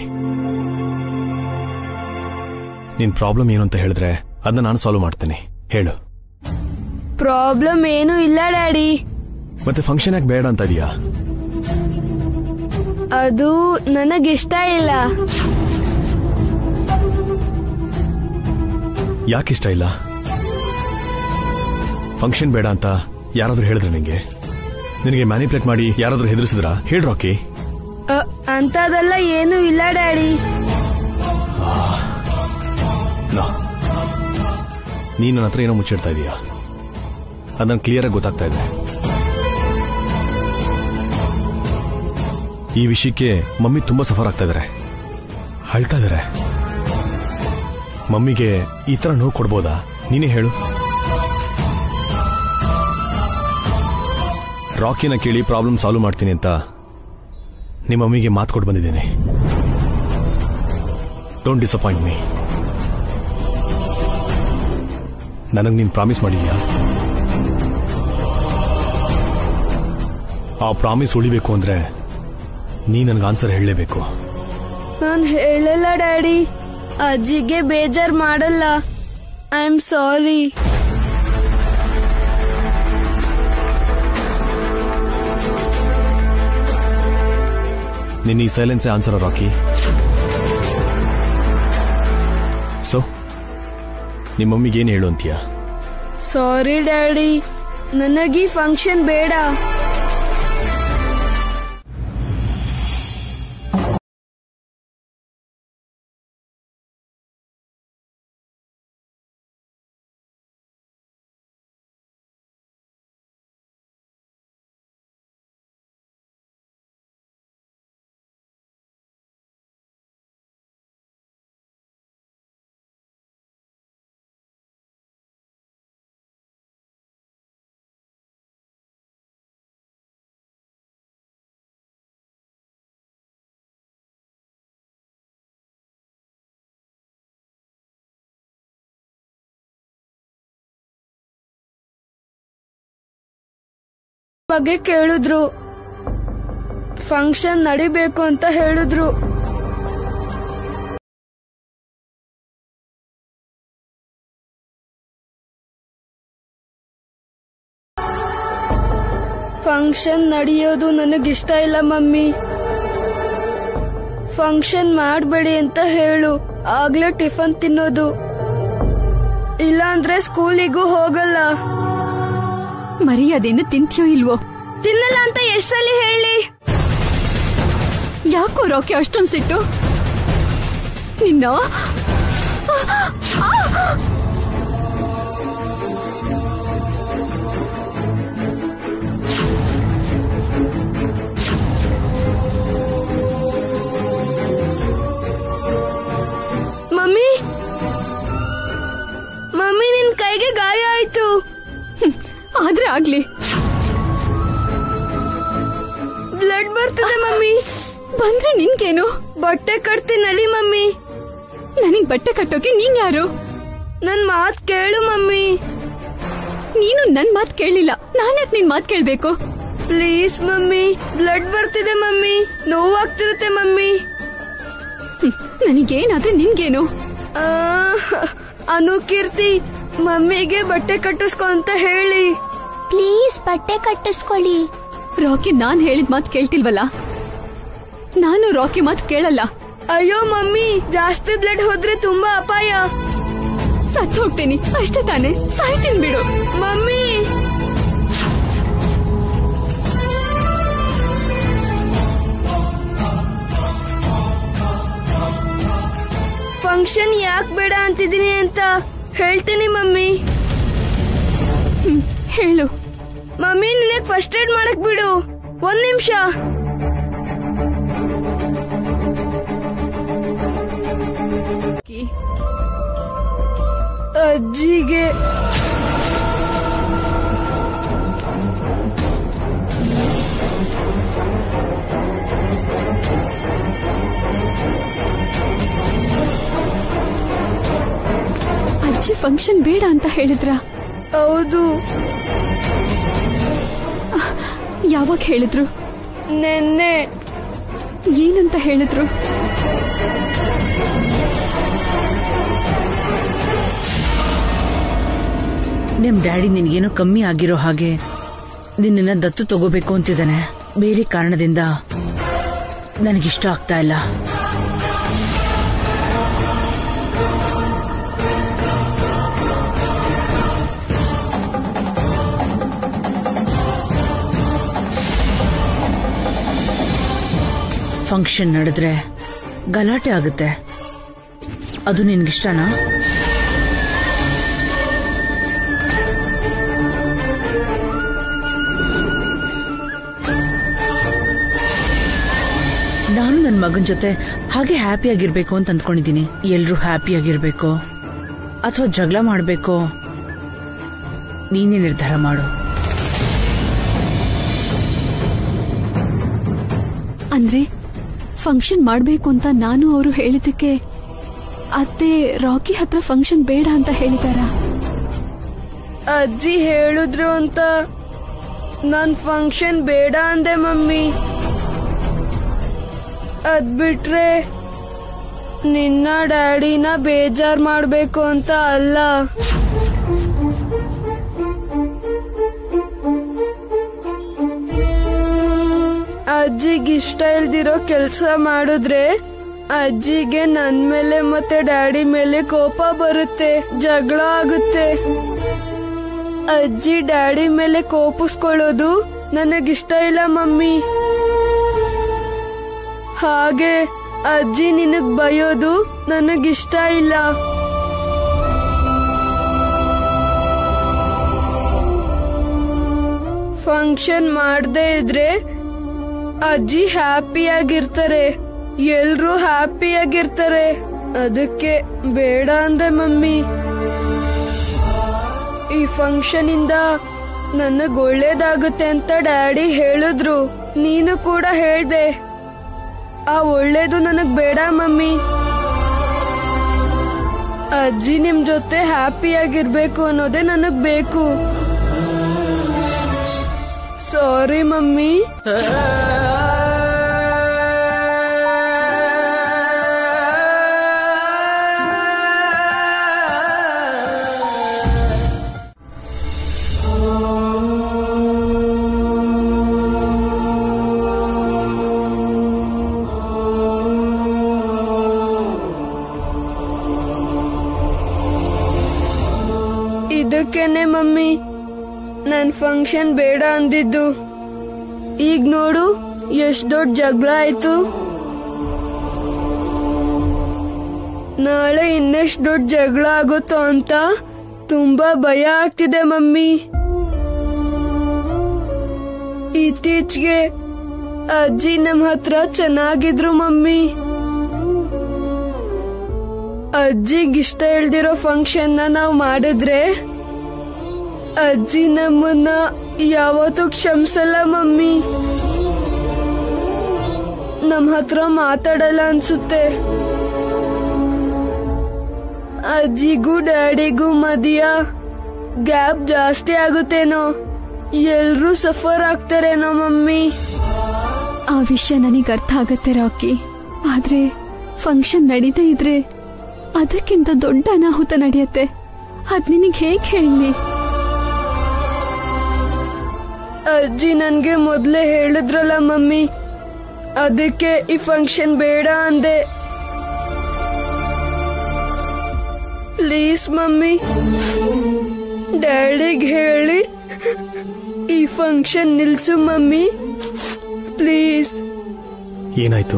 ನಿನ್ ಪ್ರಾಬ್ಲಮ್ ಏನು ಅಂತ ಹೇಳಿದ್ರೆ ಅದನ್ನ ನಾನು ಸಾಲ್ವ್ ಮಾಡ್ತೀನಿ. ಹೇಳು. ಪ್ರಾಬ್ಲಮ್ ಏನು ಇಲ್ಲ ಡ್ಯಾಡಿ. ಮತ್ತೆ ಫಂಕ್ಷನ್ ಯಾಕೆ ಬೇಡ ಅಂತ ಇದೀಯಾ? ಅದು ನನಗಿಷ್ಟ ಇಲ್ಲ. ಯಾಕಿಷ್ಟ ಇಲ್ಲ? ಫಂಕ್ಷನ್ ಬೇಡ ಅಂತ ಯಾರಾದ್ರೂ ಹೇಳಿದ್ರೆ ನಿಂಗೆ? ನಿನಗೆ ಮ್ಯಾನಿಪುಲೇಟ್ ಮಾಡಿ ಯಾರಾದ್ರೂ ಹೆದರಿಸಿದ್ರಾ? ಹೇಳು ರಾಕಿ. ಅಂತದೆಲ್ಲ ಏನು ಇಲ್ಲ ಡ್ಯಾಡಿ. ನೀನ್ ನನ್ನ ಹತ್ರ ಏನೋ ಮುಚ್ಚಿಡ್ತಾ ಇದೀಯಾ. ಅದನ್ನ ಕ್ಲಿಯರ್ ಆಗಿ ಗೊತ್ತಾಗ್ತಾ ಇದೆ. ಈ ವಿಷಯಕ್ಕೆ ಮಮ್ಮಿ ತುಂಬಾ ಸಫರ್ ಆಗ್ತಾ ಇದಾರೆ, ಅಳ್ತಾ ಇದಾರೆ. ಮಮ್ಮಿಗೆ ಈ ತರ ನೋವು ಕೊಡ್ಬೋದಾ? ನೀನೇ ಹೇಳು. ರಾಕಿನ ಕೇಳಿ ಪ್ರಾಬ್ಲಮ್ ಸಾಲ್ವ್ ಮಾಡ್ತೀನಿ ಅಂತ ನಿಮ್ಮ ಮಮ್ಮಿಗೆ ಮಾತು ಕೊಟ್ಟು ಬಂದಿದ್ದೇನೆ. Don't disappoint me. ನನಗೆ ನೀನು ಪ್ರಾಮಿಸ್ ಮಾಡಿದ್ಯಾ? ಆ ಪ್ರಾಮಿಸ್ ಉಳಿಬೇಕು ಅಂದ್ರೆ ನೀ ನನಗೆ ಆನ್ಸರ್ ಹೇಳಲೇಬೇಕು. ನಾನ್ ಹೇಳಲ್ಲ ಡ್ಯಾಡಿ. ಅಜ್ಜಿಗೆ ಬೇಜಾರ್ ಮಾಡಲ್ಲ. I am sorry. ನಿನ್ನ ಈ ಸೈಲೆನ್ಸೇ ಆನ್ಸರ್ ರಾಕಿ. ಸೊ ನಿಮ್ಮ ಮಮ್ಮಿಗೆ ಏನು ಹೇಳು ಅಂತೀಯಾ? ಸಾರಿ ಡ್ಯಾಡಿ, ನನಗೀ ಫಂಕ್ಷನ್ ಬೇಡ. ಬಗ್ಗೆ ಕೇಳಿದ್ರು, ಫಂಕ್ಷನ್ ನಡಿಬೇಕು ಅಂತ ಹೇಳಿದ್ರು. ಫಂಕ್ಷನ್ ನಡೆಯೋದು ನನಗಿಷ್ಟ ಇಲ್ಲ ಮಮ್ಮಿ. ಫಂಕ್ಷನ್ ಮಾಡಬೇಡಿ ಅಂತ ಹೇಳು, ಆಗ್ಲೇ ಟಿಫನ್ ತಿನ್ನೋದು. ಇಲ್ಲಾಂದ್ರೆ ಸ್ಕೂಲಿಗೂ ಹೋಗಲ್ಲ. ಮರ್ಯಾದೆಯಿಂದ ತಿಂತೀಯೋ ಇಲ್ವೋ? ತಿನ್ನಲ್ಲ ಅಂತ ಎಷ್ಟ್ ಸಲ ಹೇಳಿ? ಯಾಕೋ ರಾಕಿ ಅಷ್ಟೊಂದ್ ಸಿಟ್ಟು ನಿನ್ನ? ಮಮ್ಮಿ ಮಮ್ಮಿ ನಿನ್ ಕೈಗೆ ಗಾಯ ಆಯ್ತು. ಆದ್ರೆ ಆಗ್ಲಿ. ಬ್ಲಡ್ ಬರ್ತದೆ ಮಮ್ಮಿ. ಬಂದ್ರೆ ನಿನ್ಗೇನು? ಬಟ್ಟೆ ಕಟ್ತೀನಳಿ ಮಮ್ಮಿ. ನನಗ್ ಬಟ್ಟೆ ಕಟ್ಟೋಕೆ ನೀನ್ ಯಾರು? ನನ್ ಮಾತ್ ಕೇಳು ಮಮ್ಮಿ. ನೀನು ನನ್ ಮಾತ್ ಕೇಳಿಲ್ಲ, ನಾನ್ಯಾಕ್ ನಿನ್ ಮಾತ್ ಕೇಳ್ಬೇಕು? ಪ್ಲೀಸ್ ಮಮ್ಮಿ, ಬ್ಲಡ್ ಬರ್ತಿದೆ ಮಮ್ಮಿ, ನೋವಾಗ್ತಿರುತ್ತೆ ಮಮ್ಮಿ. ನನಗೇನಾದ್ರೆ ನಿನ್ಗೇನು? ಅನು ಕೀರ್ತಿ, ಮಮ್ಮಿಗೆ ಬಟ್ಟೆ ಕಟ್ಟಿಸ್ಕೊ ಅಂತ ಹೇಳಿ. ಪ್ಲೀಸ್ ಬಟ್ಟೆ ಕಟ್ಟಿಸ್ಕೊಳ್ಳಿ. ರಾಕಿ ನಾನ್ ಹೇಳಿದ ಮಾತ್ ಕೇಳ್ತಿಲ್ವಲ್ಲ? ನಾನು ರಾಕಿ ಮಾತ್ ಕೇಳಲ್ಲ. ಅಯ್ಯೋ ಮಮ್ಮಿ, ಜಾಸ್ತಿ ಬ್ಲಡ್ ಹೋದ್ರೆ ತುಂಬಾ ಅಪಾಯ. ಸತ್ತು ಹೋಗ್ತೀನಿ ಅಷ್ಟೇ ತಾನೆ? ಸಾಯ್ತೀನಿ ಬಿಡು ಮಮ್ಮಿ. ಫಂಕ್ಷನ್ ಯಾಕೆ ಬೇಡ ಅಂತಿದ್ದೀನಿ ಅಂತ ಹೇಳ್ತೀನಿ ಮಮ್ಮಿ. ಹೇಳು ಮಮ್ಮಿ. ನಿನಗ್ ಫಸ್ಟ್ ಏಡ್ ಮಾಡಕ್ ಬಿಡು, ಒಂದ್ ನಿಮಿಷ. ಅಜ್ಜಿಗೆ ಅಜ್ಜಿ ಫಂಕ್ಷನ್ ಬೇಡ ಅಂತ ಹೇಳಿದ್ರ? ಹೌದು. ಯಾವಾಗ ಹೇಳಿದ್ರು? ನೆನ್ನೆ. ಏನಂತ ಹೇಳಿದ್ರು? ನಿಮ್ ಡ್ಯಾಡಿ ನಿನ್ಗೇನೋ ಕಮ್ಮಿ ಆಗಿರೋ ಹಾಗೆ ನಿನ್ನ ದತ್ತು ತಗೋಬೇಕು ಅಂತಿದ್ದಾನೆ. ಬೇರೆ ಕಾರಣದಿಂದ ನನಗಿಷ್ಟ ಆಗ್ತಾ ಇಲ್ಲ. ಫಂಕ್ಷನ್ ನಡೆದ್ರೆ ಗಲಾಟೆ ಆಗುತ್ತೆ, ಅದು ನಿನ್ಗಿಷ್ಟನಾ? ನಾನು ನನ್ನ ಮಗನ ಜೊತೆ ಹಾಗೆ ಹ್ಯಾಪಿಯಾಗಿರ್ಬೇಕು ಅಂತ ಅಂದ್ಕೊಂಡಿದ್ದೀನಿ. ಎಲ್ರೂ ಹ್ಯಾಪಿಯಾಗಿರ್ಬೇಕು ಅಥವಾ ಜಗಳ ಮಾಡ್ಬೇಕೋ ನೀನೇ ನಿರ್ಧಾರ ಮಾಡು. ಅಂದ್ರೆ ಫಂಕ್ಷನ್ ಮಾಡ್ಬೇಕು ಅಂತ ನಾನು ಅವರು ಹೇಳಿದಕ್ಕೆ ಅತ್ತೆ ರಾಕಿ ಹತ್ರ ಫಂಕ್ಷನ್ ಬೇಡ ಅಂತ ಹೇಳಿದಾರ? ಅಜ್ಜಿ ಹೇಳಿದ್ರು ಅಂತ ನಾನ್ ಫಂಕ್ಷನ್ ಬೇಡ ಅಂದೆ ಮಮ್ಮಿ. ಅದ್ ಬಿಟ್ರೆ ನಿನ್ನ ಡ್ಯಾಡಿನ ಬೇಜಾರ್ ಮಾಡ್ಬೇಕು ಅಂತ ಅಲ್ಲ. ಅಜ್ಜಿಗೆ ಇಷ್ಟ ಇಲ್ದಿರೋ ಕೆಲ್ಸ ಮಾಡಿದ್ರೆ ಅಜ್ಜಿಗೆ ನನ್ ಮೇಲೆ ಮತ್ತೆ ಡ್ಯಾಡಿ ಮೇಲೆ ಕೋಪ ಬರುತ್ತೆ, ಜಗಳ ಆಗುತ್ತೆ. ಅಜ್ಜಿ ಡ್ಯಾಡಿ ಮೇಲೆ ಕೋಪಿಸ್ಕೊಳ್ಳೋದು ನನಗಿಷ್ಟ ಇಲ್ಲ ಮಮ್ಮಿ. ಹಾಗೆ ಅಜ್ಜಿ ನಿನಗ್ ಬೈಯೋದು ನನಗಿಷ್ಟ ಇಲ್ಲ. ಫಂಕ್ಷನ್ ಮಾಡದೇ ಇದ್ರೆ ಅಜ್ಜಿ ಹ್ಯಾಪಿಯಾಗಿರ್ತಾರೆ, ಎಲ್ರೂ ಹ್ಯಾಪಿಯಾಗಿರ್ತಾರೆ. ಅದಕ್ಕೆ ಬೇಡ ಅಂದೆ ಮಮ್ಮಿ. ಈ ಫಂಕ್ಷನ್ ಇಂದ ನನಗ್ ಒಳ್ಳೇದಾಗುತ್ತೆ ಅಂತ ಡ್ಯಾಡಿ ಹೇಳಿದ್ರು, ನೀನು ಕೂಡ ಹೇಳ್ದೆ. ಆ ಒಳ್ಳೇದು ನನಗ್ ಬೇಡ ಮಮ್ಮಿ. ಅಜ್ಜಿ ನಿಮ್ ಜೊತೆ ಹ್ಯಾಪಿಯಾಗಿರ್ಬೇಕು ಅನ್ನೋದೇ ನನಗ್ ಬೇಕು. Sorry mummy. ಇದಕ್ಕೇನೆ ಮಮ್ಮಿ ನನ್ ಫಂಕ್ಷನ್ ಬೇಡ ಅಂದಿದ್ದು. ಈಗ ನೋಡು ಎಷ್ಟ್ ದೊಡ್ಡ ಜಗಳ ಆಯ್ತು. ನಾಳೆ ಇನ್ನೆಷ್ಟ್ ದೊಡ್ಡ ಜಗಳ ಆಗುತ್ತೋ ಅಂತ ತುಂಬಾ ಭಯ ಆಗ್ತಿದೆ ಮಮ್ಮಿ. ಇತ್ತೀಚೆಗೆ ಅಜ್ಜಿ ನಮ್ ಹತ್ರ ಚೆನ್ನಾಗಿದ್ರು ಮಮ್ಮಿ. ಅಜ್ಜಿಗಿಷ್ಟ ಇಲ್ದಿರೋ ಫಂಕ್ಷನ್ ನ ನಾವ್ ಮಾಡಿದ್ರೆ ಅಜ್ಜಿ ನಮ್ಮನ್ನ ಯಾವತ್ತೂ ಕ್ಷಮಿಸಲ್ಲ ಮಮ್ಮಿ. ನಮ್ ಹತ್ರ ಮಾತಾಡಲ್ಲ ಅನ್ಸುತ್ತೆ. ಅಜ್ಜಿಗೂ ಡ್ಯಾಡಿಗೂ ಮಧ್ಯ ಗ್ಯಾಪ್ ಜಾಸ್ತಿ ಆಗುತ್ತೇನೋ, ಎಲ್ರೂ ಸಫರ್ ಆಗ್ತಾರೇನೋ ಮಮ್ಮಿ. ಆ ವಿಷಯ ನನಗೆ ಅರ್ಥ ಆಗತ್ತೆ ರಾಕಿ. ಆದ್ರೆ ಫಂಕ್ಷನ್ ನಡೀತಾ ಇದ್ರೆ ಅದಕ್ಕಿಂತ ದೊಡ್ಡ ಅನಾಹುತ ನಡೆಯುತ್ತೆ. ಅದ್ ನಿನಗೆ ಹೇಗ್ ಹೇಳಿ? ಅಜ್ಜಿ ನನ್ಗೆ ಮೊದ್ಲೇ ಹೇಳಿದ್ರಲ್ಲ ಮಮ್ಮಿ, ಅದಕ್ಕೆ ಈ ಫಂಕ್ಷನ್ ಬೇಡ ಅಂದೆ. ಪ್ಲೀಸ್ ಮಮ್ಮಿ, ಡ್ಯಾಡಿಗ್ ಹೇಳಿ ಈ ಫಂಕ್ಷನ್ ನಿಲ್ಸು ಮಮ್ಮಿ, ಪ್ಲೀಸ್. ಏನಾಯ್ತು?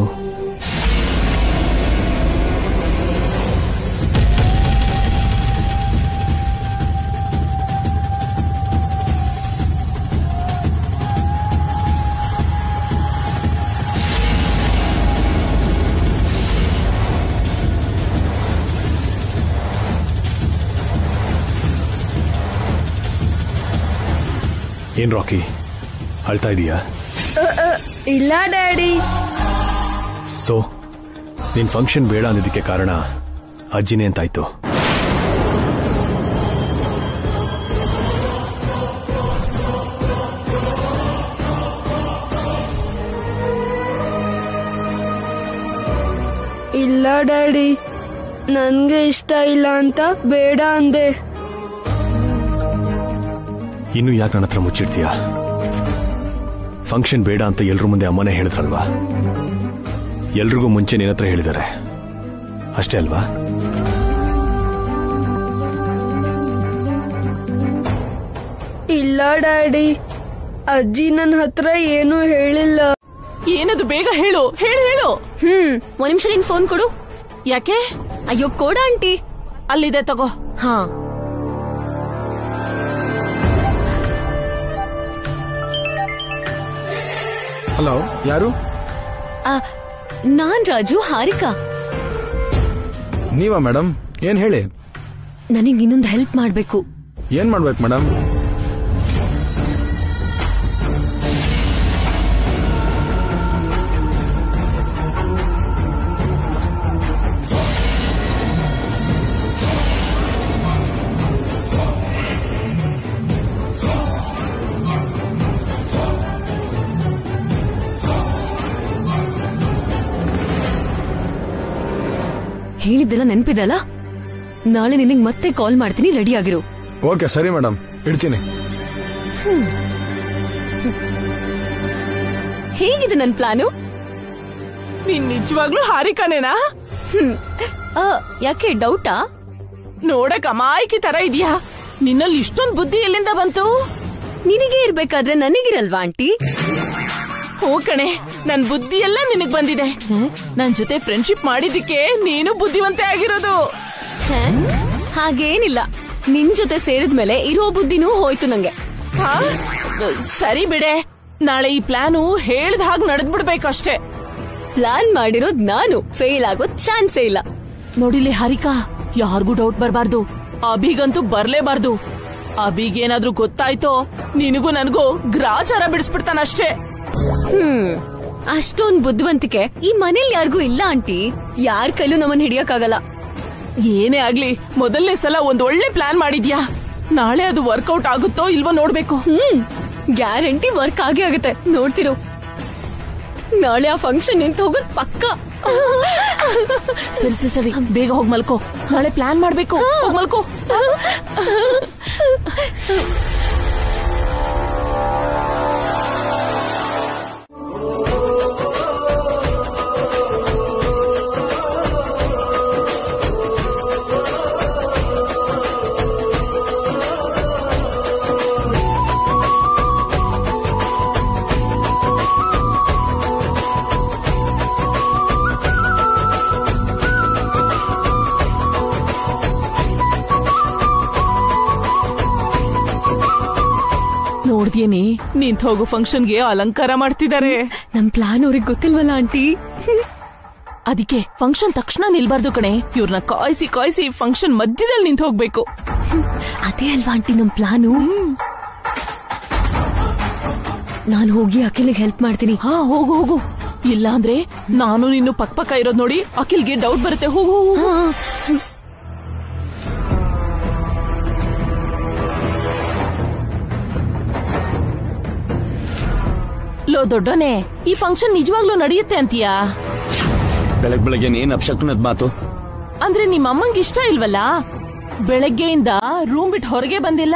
ಏನ್ ರಾಕಿ, ಅಳ್ತಾ ಇದೀಯಾ? ಇಲ್ಲ ಡ್ಯಾಡಿ. ಸೊ ನಿನ್ ಫಂಕ್ಷನ್ ಬೇಡ ಅಂದಿದ್ದಕ್ಕೆ ಕಾರಣ ಅಜ್ಜಿನೇ ಅಂತಾಯ್ತು. ಇಲ್ಲ ಡ್ಯಾಡಿ, ನನ್ಗೆ ಇಷ್ಟ ಇಲ್ಲ ಅಂತ ಬೇಡ ಅಂದೆ. ಇನ್ನು ಯಾಕೆ ನನ್ನ ಹತ್ರ ಮುಚ್ಚಿಡ್ತೀಯ? ಫಂಕ್ಷನ್ ಬೇಡ ಅಂತ ಎಲ್ರ ಮುಂದೆ ಅಮ್ಮನೇ ಹೇಳಿದ್ರಲ್ವಾ? ಎಲ್ರಿಗೂ ಮುಂಚೆ ನಿನ್ನ ಹತ್ರ ಹೇಳಿದ್ದಾರೆ ಅಷ್ಟೇ ಅಲ್ವಾ? ಇಲ್ಲ ಡ್ಯಾಡಿ, ಅಜ್ಜಿ ನನ್ನ ಹತ್ರ ಏನೂ ಹೇಳಿಲ್ಲ. ಏನದು? ಬೇಗ ಹೇಳು ಹೇಳು ಹೇಳು. ಹ್ಮ್ ಒಂದ್ ನಿಮಿಷ ನಿನ್ ಫೋನ್ ಕೊಡು. ಯಾಕೆ? ಅಯ್ಯೋ ಕೊಡ ಆಂಟಿ. ಅಲ್ಲಿದೆ ತಗೋ. ಹಾ ಹಲೋ, ಯಾರು? ಆ, ನಾನ್ ರಾಜು, ಹಾರಿಕಾ. ನೀವಾ ಮೇಡಮ್? ಏನ್ ಹೇಳಿ. ನನಗ್ ಇನ್ನೊಂದು ಹೆಲ್ಪ್ ಮಾಡ್ಬೇಕು. ಏನ್ ಮಾಡ್ಬೇಕು ಮೇಡಮ್? ಹೇಳಿದ್ದೆಲ್ಲ ನೆನ್ಪಿದಲ್ಲ? ನಾಳೆ ನಿನಗ್ ಮತ್ತೆ ಕಾಲ್ ಮಾಡ್ತೀನಿ, ರೆಡಿ ಆಗಿರು. ಓಕೆ ಸರಿ ಮೇಡಮ್, ಇಡ್ತೀನಿ. ಹೇಗಿದೆ ನನ್ ಪ್ಲಾನು? ನೀನ್ ನಿಜವಾಗ್ಲೂ ಹಾರಿಕಾನೇನಾ? ಯಾಕೆ ಡೌಟಾ? ನೋಡಕ್ ಅಮಾಯಕಿ ತರ ಇದೆಯಾ, ನಿನ್ನಲ್ಲಿ ಇಷ್ಟೊಂದ್ ಬುದ್ಧಿ ಎಲ್ಲಿಂದ ಬಂತು? ನಿನಗೆ ಇರ್ಬೇಕಾದ್ರೆ ನನಗಿರಲ್ವಾ ಆಂಟಿ? ಹೋ ಕಣೆ, ನನ್ ಬುದ್ಧಿ ಎಲ್ಲ ನಿನಗ್ ಬಂದಿದೆ. ನನ್ ಜೊತೆ ಫ್ರೆಂಡ್ಶಿಪ್ ಮಾಡಿದ್ದಕ್ಕೆ ನೀನು ಬುದ್ಧಿವಂತೆ ಆಗಿರೋದು. ಹಾಗೇನಿಲ್ಲ, ನಿನ್ ಜೊತೆ ಸೇರಿದ್ಮೇಲೆ ಇರೋ ಬುದ್ಧಿನೂ ಹೋಯ್ತು ನಂಗೆ. ಸರಿ ಬಿಡೆ, ನಾಳೆ ಈ ಪ್ಲಾನು ಹೇಳ್ದ ಹಾಗೆ ನಡೆದ್ಬಿಡ್ಬೇಕಷ್ಟೇ. ಪ್ಲಾನ್ ಮಾಡಿರೋದ್ ನಾನು, ಫೇಲ್ ಆಗೋ ಚಾನ್ಸೇ ಇಲ್ಲ. ನೋಡಿಲಿ ಹಾರಿಕಾ, ಯಾರಿಗೂ ಡೌಟ್ ಬರಬಾರ್ದು. ಅಭಿಗಂತೂ ಬರ್ಲೇಬಾರ್ದು. ಅಭಿಗೇನಾದ್ರೂ ಗೊತ್ತಾಯ್ತೋ ನಿನಗೂ ನನಗೂ ಗ್ರಾಚಾರ ಬಿಡಿಸ್ಬಿಡ್ತಾನಷ್ಟೇ. ಹ್ಮ್ ಅಷ್ಟೊಂದ್ ಬುದ್ಧಿವಂತಿಕೆ ಈ ಮನೇಲಿ ಯಾರಿಗೂ ಇಲ್ಲ ಆಂಟಿ. ಯಾರ ಕೈಲೂ ನಮ್ಮನ್ನ ಹಿಡಿಯಕ್ಕಾಗಲ್ಲ. ಏನೇ ಆಗ್ಲಿ, ಮೊದಲನೇ ಸಲ ಒಂದ್ ಒಳ್ಳೆ ಪ್ಲಾನ್ ಮಾಡಿದ್ಯಾ. ನಾಳೆ ಅದು ವರ್ಕೌಟ್ ಆಗುತ್ತೋ ಇಲ್ವೋ ನೋಡ್ಬೇಕು. ಹ್ಮ್ ಗ್ಯಾರಂಟಿ ವರ್ಕ್ ಆಗೇ ಆಗುತ್ತೆ, ನೋಡ್ತಿರು. ನಾಳೆ ಆ ಫಂಕ್ಷನ್ ನಿಂತು ಹೋಗೋದ್ ಪಕ್ಕ. ಸರಿ ಸರಿ ಸರಿ, ಬೇಗ ಹೋಗ್ ಮಲ್ಕೋ. ನಾಳೆ ಪ್ಲಾನ್ ಮಾಡ್ಬೇಕು, ಹೋಗ್ ಮಲ್ಕೋ. ನೋಡ್ದೇನೆ, ನಿಂತ ಹೋಗೋ ಫಂಕ್ಷನ್ಗೆ ಅಲಂಕಾರ ಮಾಡ್ತಿದ್ದಾರೆ. ನಮ್ ಪ್ಲಾನ್ ಅವ್ರಿಗೆ ಗೊತ್ತಿಲ್ವಲ್ಲ ಆಂಟಿ. ಅದಕ್ಕೆ ಫಂಕ್ಷನ್ ತಕ್ಷಣ ನಿಲ್ಬಾರ್ದು ಕಣೆ, ಇವ್ರನ್ನ ಕಾಯಿಸಿ ಕಾಯಿಸಿ ಫಂಕ್ಷನ್ ಮಧ್ಯದಲ್ಲಿ ನಿಂತ ಹೋಗ್ಬೇಕು. ಅದೇ ಅಲ್ವಾ ಆಂಟಿ ನಮ್ ಪ್ಲಾನು. ನಾನು ಹೋಗಿ ಅಖಿಲ್ಗೆ ಹೆಲ್ಪ್ ಮಾಡ್ತೀನಿ. ಹಾ ಹೋಗು ಹೋಗು, ಇಲ್ಲ ಅಂದ್ರೆ ನಾನು ನಿನ್ನು ಪಕ್ಕ ಪಕ್ಕ ಇರೋದ್ ನೋಡಿ ಅಖಿಲ್ಗೆ ಡೌಟ್ ಬರುತ್ತೆ. ಹೋಗು. ಲೋ ದೊಡ್ಡನೆ, ಈ ಫಂಕ್ಷನ್ ನಿಜವಾಗ್ಲೂ ನಡೆಯುತ್ತೆ ಅಂತೀಯಾ? ಬೆಳಗ್ ಬೆಳಗ್ಗೆ ಏನ್ ಅಪಶಕುನದ ಮಾತು? ಅಂದ್ರೆ ನಿಮ್ಮ ಅಮ್ಮಂಗೆ ಇಷ್ಟ ಇಲ್ವಲ್ಲ? ಬೆಳಗ್ಗೆಯಿಂದ ರೂಮ್ ಬಿಟ್ಟು ಹೊರಗೆ ಬಂದಿಲ್ಲ.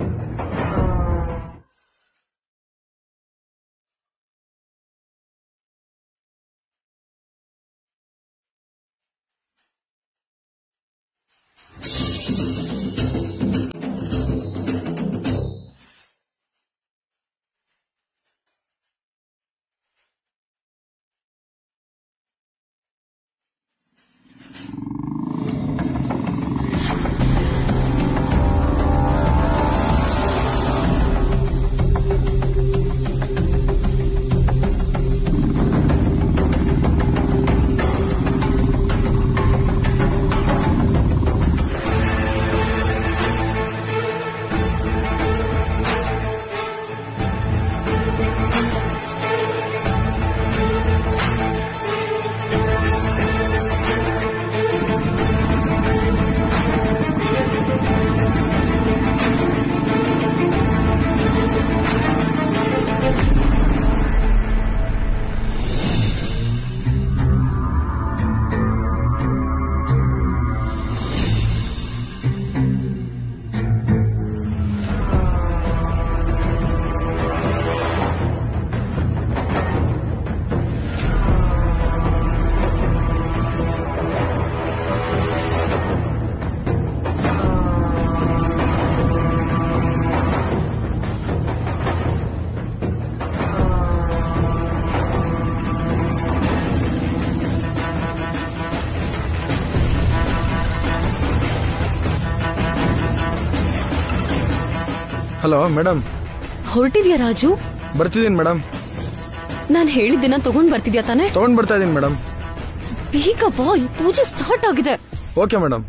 Hello madam. ಹೊರಟಿದ್ಯಾ ರಾಜು? ಬರ್ತಿದ್ದೀನಿ ಮೇಡಮ್. ನಾನ್ ಹೇಳಿದ್ದನ್ನ ತಗೊಂಡ್ ಬರ್ತಿದ್ಯಾ ತಾನೆ? ತಗೊಂಡ್ ಬರ್ತಾ ಇದೀನಿ ಮೇಡಮ್. ಬೇಗ ಬಾ, ಈ ಪೂಜೆ ಸ್ಟಾರ್ಟ್ ಆಗಿದೆ. Okay madam.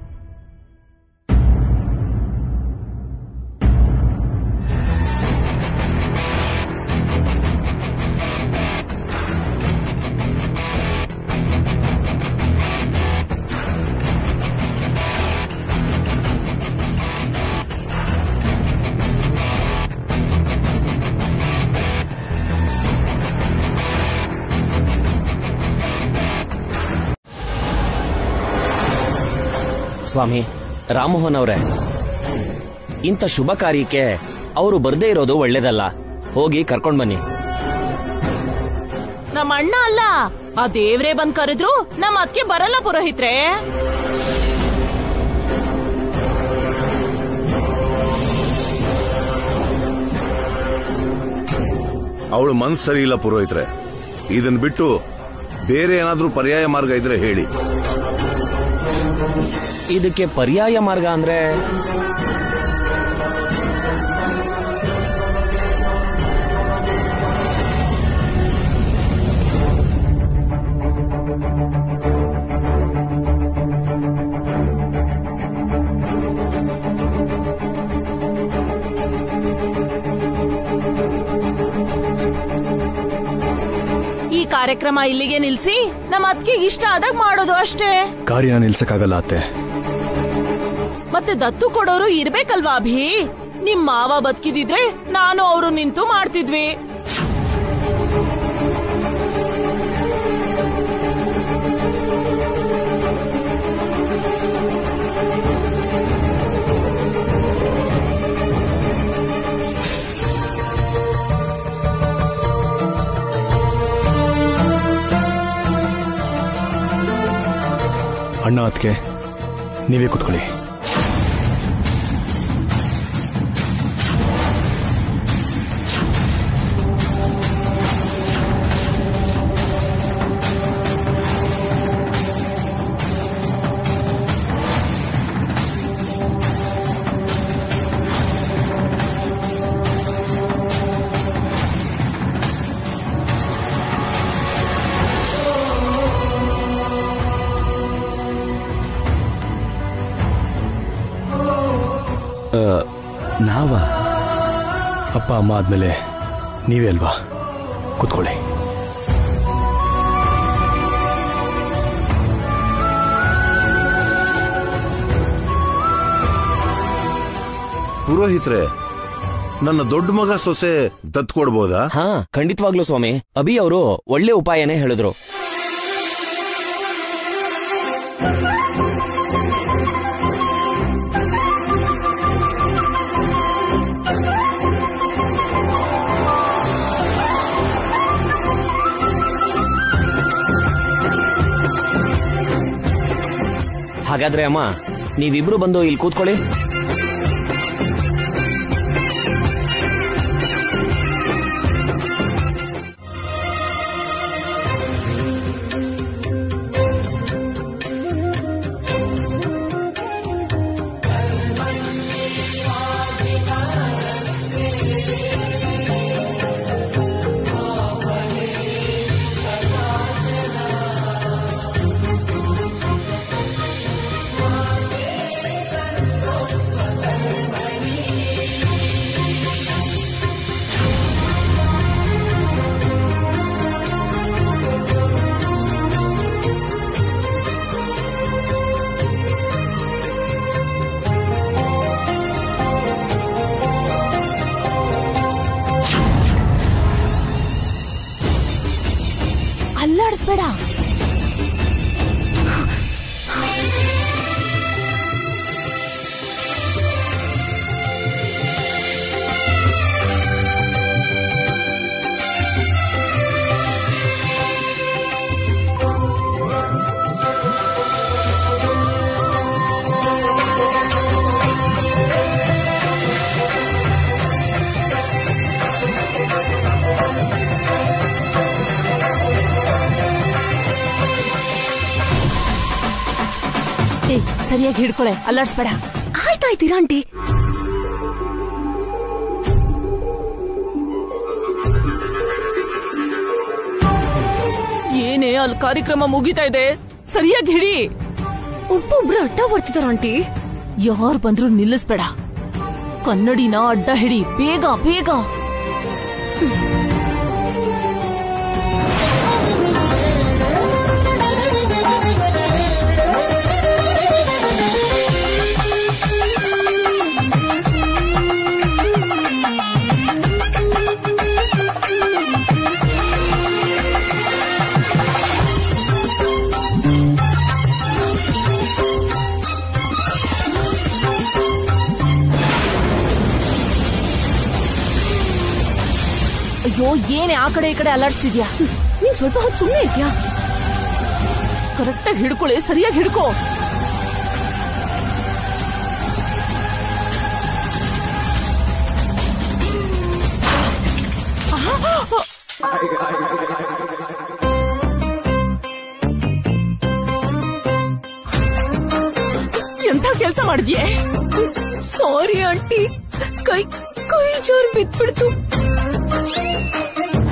ಸ್ವಾಮಿ, ರಾಮಮೋಹನ್ ಅವರೇ, ಇಂಥ ಶುಭ ಕಾರ್ಯಕ್ಕೆ ಅವರು ಬರ್ದೇ ಇರೋದು ಒಳ್ಳೇದಲ್ಲ. ಹೋಗಿ ಕರ್ಕೊಂಡ್ ಬನ್ನಿ. ನಮ್ಮ ಅಣ್ಣ ಅಲ್ಲ, ಆ ದೇವ್ರೇ ಬಂದ್ ಕರೆದ್ರು ನಮ್ಮ ಅದಕ್ಕೆ ಬರಲ್ಲ ಪುರೋಹಿತ್ರೆ. ಅವಳು ಮನ್ಸ್ ಸರಿ ಇಲ್ಲ ಪುರೋಹಿತ್ರೆ. ಇದನ್ ಬಿಟ್ಟು ಬೇರೆ ಏನಾದ್ರೂ ಪರ್ಯಾಯ ಮಾರ್ಗ ಇದ್ರೆ ಹೇಳಿ. ಇದಕ್ಕೆ ಪರ್ಯಾಯ ಮಾರ್ಗ ಅಂದ್ರೆ ಈ ಕಾರ್ಯಕ್ರಮ ಇಲ್ಲಿಗೆ ನಿಲ್ಸಿ ನಮ್ಮ ಅದಕ್ಕೆ ಇಷ್ಟ ಆದಾಗ ಮಾಡೋದು ಅಷ್ಟೇ. ಕಾರ್ಯನ ನಿಲ್ಸಕ್ಕಾಗಲ್ಲ ಅತ್ತೆ. ಮತ್ತೆ ದತ್ತು ಕೊಡೋರು ಇರ್ಬೇಕಲ್ವಾ ಅಭಿ? ನಿಮ್ ಮಾವ ಬದುಕಿದಿದ್ರೆ ನಾನು ಅವರು ನಿಂತು ಮಾಡ್ತಿದ್ವಿ. ಅಣ್ಣ ಅದಕ್ಕೆ ನೀವೇ ಕೂತ್ಕೊಳ್ಳಿ. ನಾವ ಅಪ್ಪ ಅಮ್ಮ ಆದ್ಮೇಲೆ ನೀವೇ ಅಲ್ವಾ, ಕೂತ್ಕೊಳ್ಳಿ. ಪುರೋಹಿತ್ರೆ, ನನ್ನ ದೊಡ್ಡ ಮಗ ಸೊಸೆ ದತ್ತು ಕೊಡ್ಬೋದಾ? ಹಾ, ಖಂಡಿತವಾಗ್ಲೂ ಸ್ವಾಮಿ. ಅಭಿ ಅವರು ಒಳ್ಳೆ ಉಪಾಯನೇ ಹೇಳಿದ್ರು. ಹಾಗಾದ್ರೆ ಅಮ್ಮ, ನೀವಿಬ್ರು ಬಂದು ಇಲ್ಲಿ ಕೂತ್ಕೊಳ್ಳಿ. ಅಲ್ಲಾಡಿಸ್ಬೇಡ. ಸರಿಯಾಗಿ ಹಿಡ್ಕೊಳೆ, ಅಲ್ಲಾಡ್ಸ್ಬೇಡ. ಆಯ್ತಾಯ್ತೀರಾ ಆಂಟಿ. ಏನೇ ಅಲ್ಲಿ ಕಾರ್ಯಕ್ರಮ ಮುಗಿತಾ ಇದೆ, ಸರಿಯಾಗಿ ಹಿಡಿ. ಒಬ್ಬೊಬ್ರು ಅಡ್ಡ ಬರ್ತಿದಾರ ಆಂಟಿ. ಯಾರು ಬಂದ್ರು ನಿಲ್ಲಿಸ್ಬೇಡ. ಕನ್ನಡಿನ ಅಡ್ಡ ಹಿಡಿ, ಬೇಗ ಬೇಗ. ಅಯ್ಯೋ, ಏನೇ ಆ ಕಡೆ ಈ ಕಡೆ ಅಲ್ಲಾಡ್ಸ್ತಿದ್ಯಾ? ನೀನ್ ಸ್ವಲ್ಪ ಹೊತ್ತು ಸುಮ್ಮನೆ ಇದ್ಯಾ? ಕರೆಕ್ಟಾಗಿ ಹಿಡ್ಕೊಳ್ಳಿ, ಸರಿಯಾಗಿ ಹಿಡ್ಕೋ. ಎಂತ ಕೆಲ್ಸ ಮಾಡಿದ್ಯೆ? ಸಾರಿ ಆಂಟಿ, ಕೈ ಕೈ ಜೋರ್ ಬಿದ್ಬಿಡ್ತು.